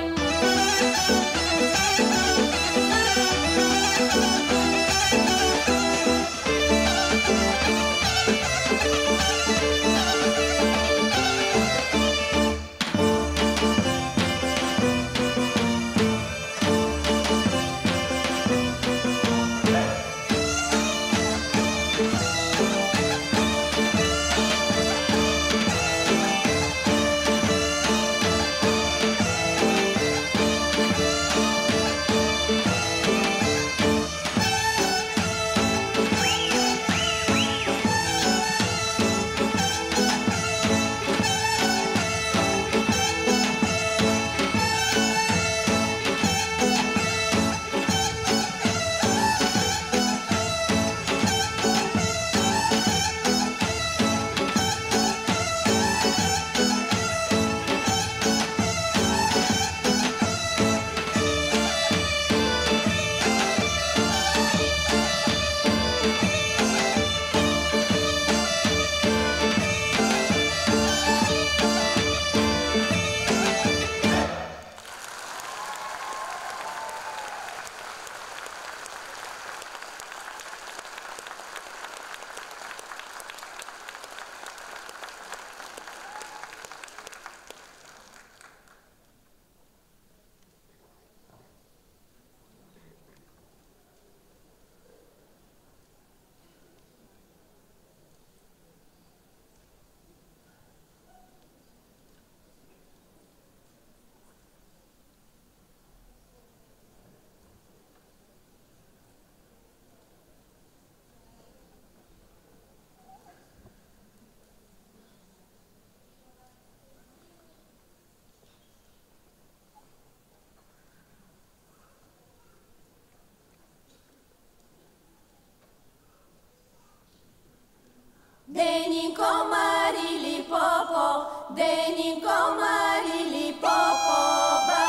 Deninko marili popo, deninko marili popo, ba.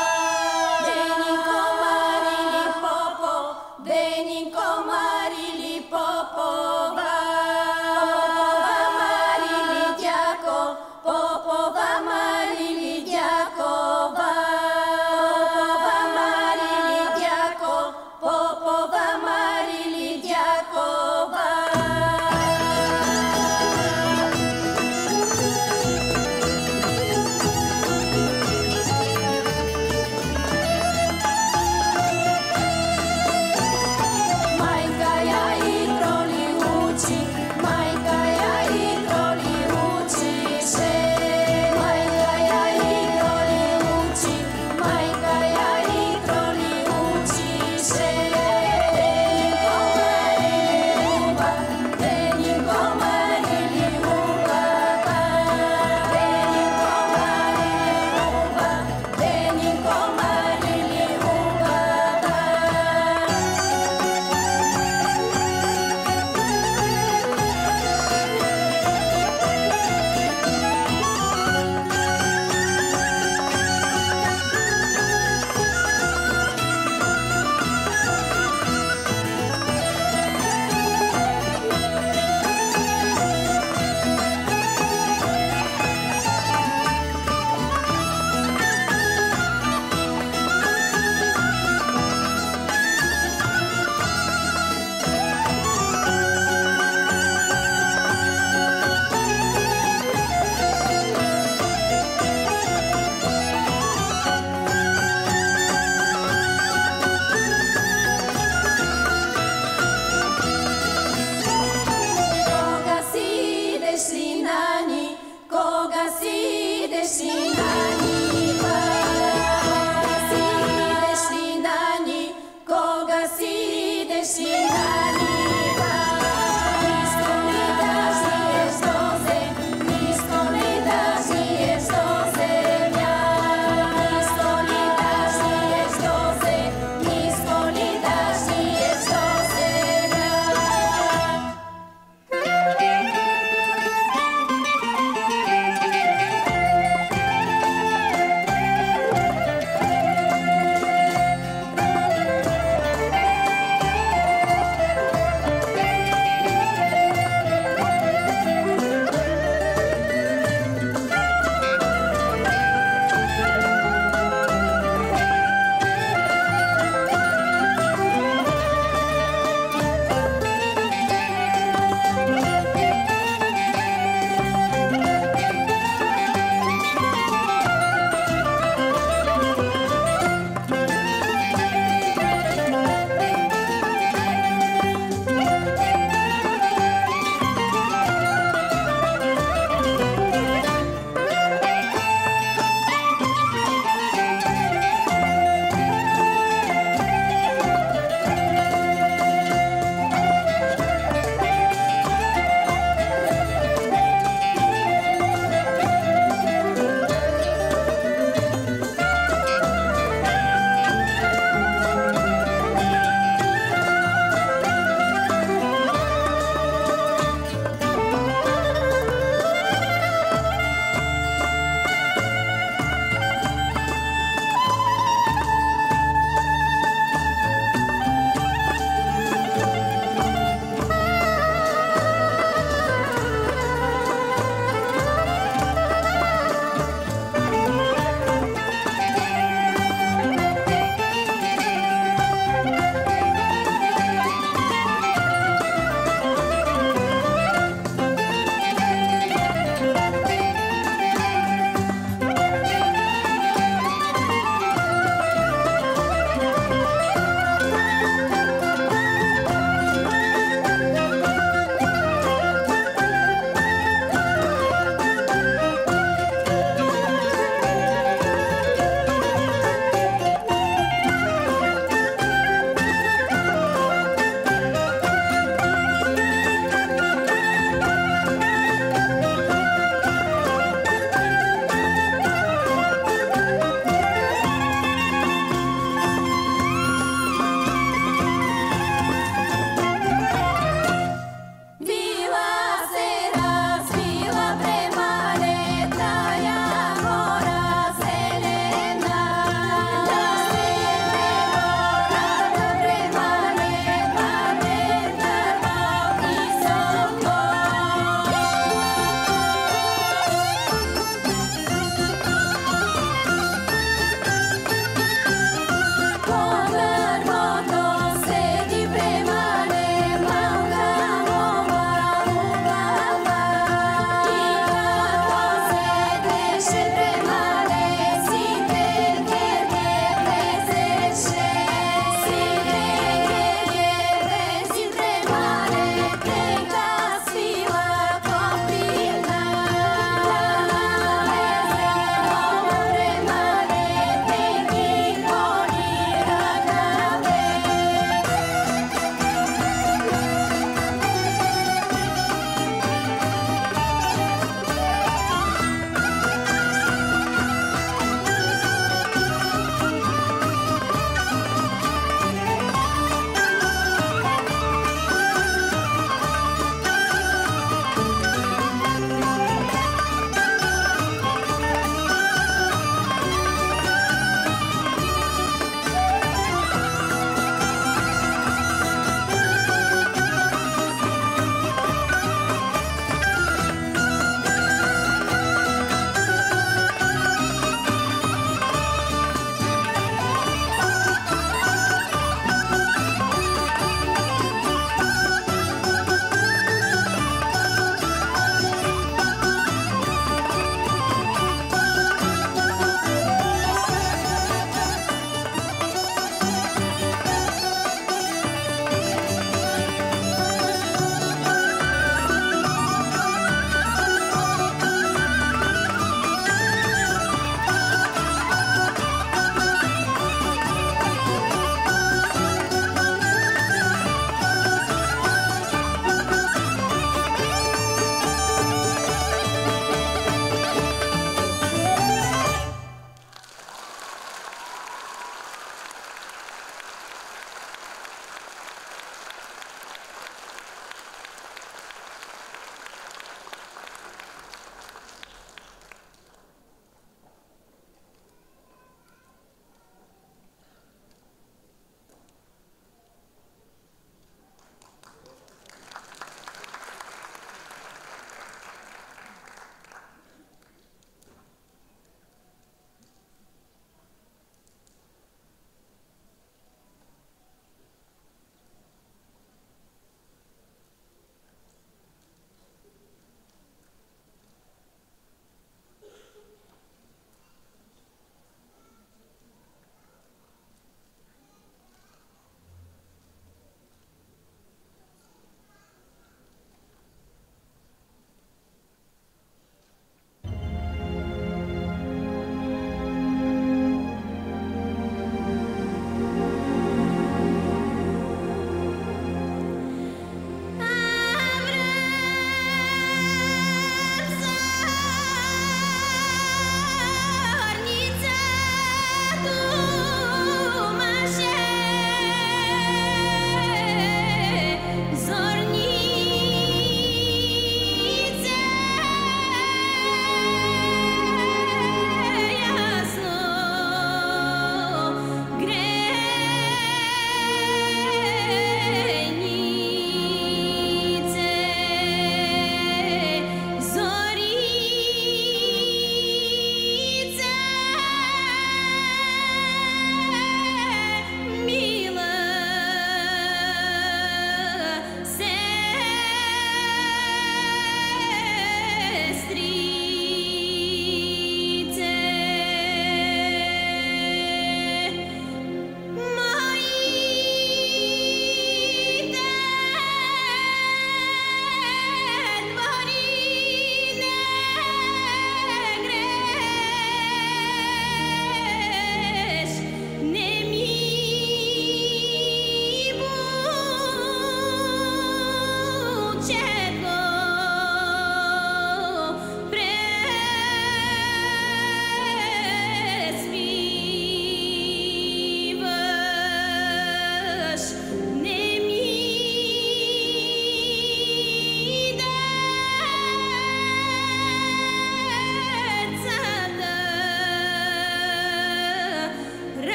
Deninko marili popo, deninko marili popo, ba. Popova marili djako, popova marili djako, ba. Popova marili djako, popova marili djako, ba.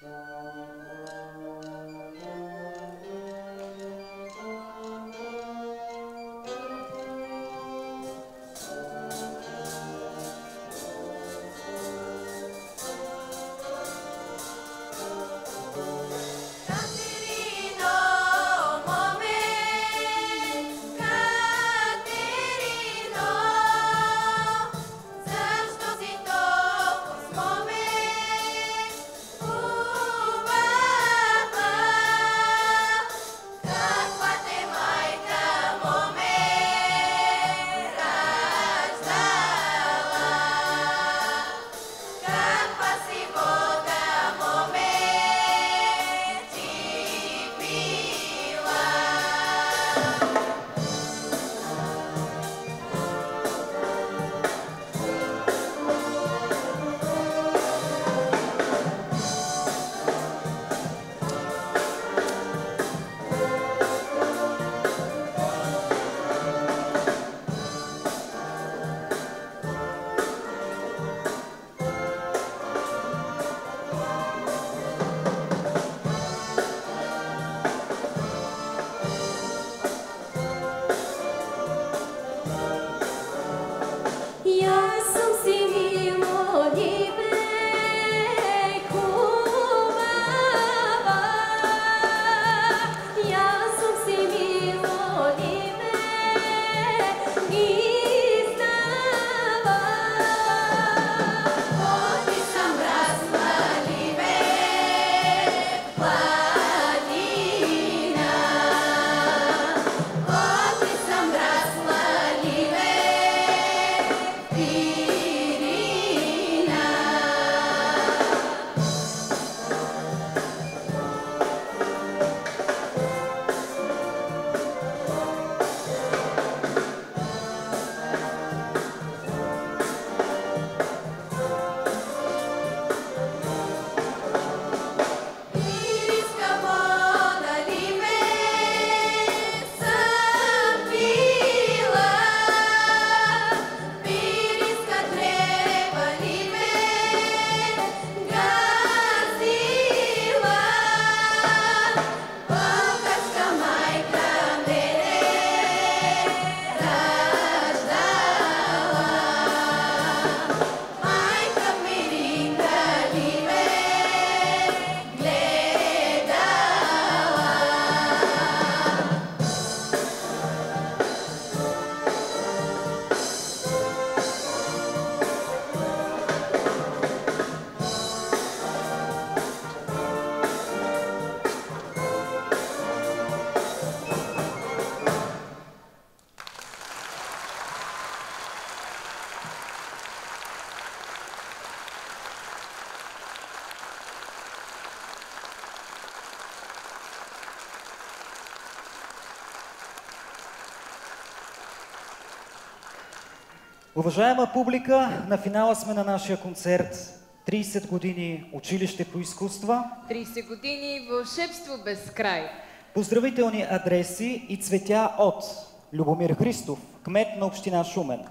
Уважаема публика, на финала сме на нашия концерт. трийсет години училище по изкуства. трийсет години вълшебство без край. Поздравителни адреси и цветя от Любомир Христов, кмет на община Шумен.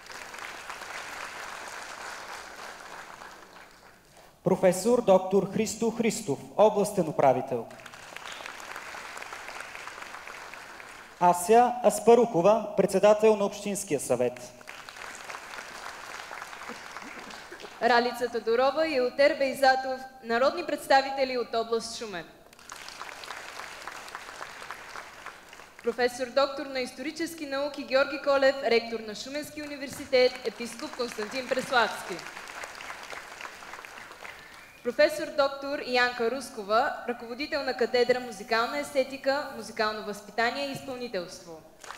Професор доктор Христо Христов, областен управител. Ася Аспарухова, председател на Общинския съвет. Ралица Тодорова и Елтер Бейзатов, народни представители от област Шумен. Професор доктор на исторически науки Георги Колев, ректор на Шуменски университет, епископ Константин Преславски. Професор доктор Янка Рускова, ръководител на катедра музикална естетика, музикално възпитание и изпълнителство.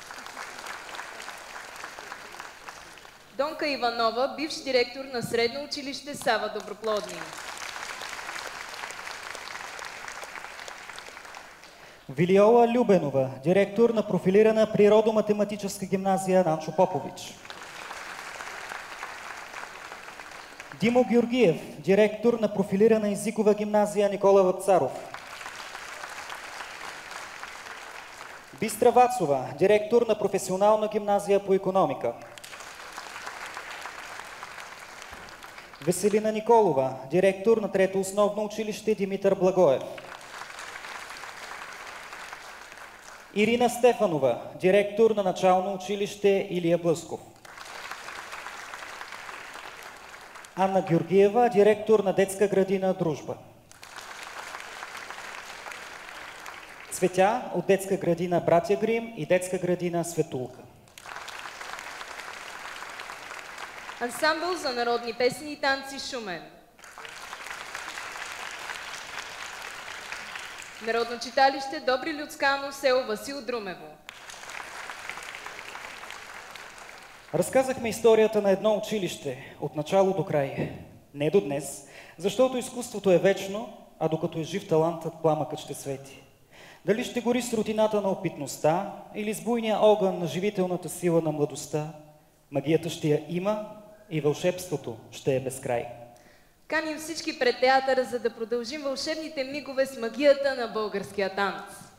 Донка Иванова, бивш директор на средно училище Сава Доброплодни. Вилиола Любенова, директор на профилирана природо-математическа гимназия Нанчо Попович. Димо Георгиев, директор на профилирана езикова гимназия Никола Вапцаров. Бистра Вацова, директор на професионална гимназия по икономика. Веселина Николова, директор на Трето основно училище Димитър Благоев. Ирина Стефанова, директор на начално училище Илия Блъсков. Анна Георгиева, директор на детска градина Дружба. Цветя от детска градина Братя Грим и детска градина Светулка. Ансамбъл за народни песни и танци Шумен. Народно читалище Добри Люцкано, село Васил Друмево. Разказахме историята на едно училище от начало до край. Не до днес, защото изкуството е вечно, а докато е жив талантът, пламъкът ще свети. Дали ще гори с рутината на опитността или с буйния огън на живителната сила на младостта, магията ще я има и вълшебството ще е безкрай. Каним всички пред театъра, за да продължим вълшебните мигове с магията на българския танц.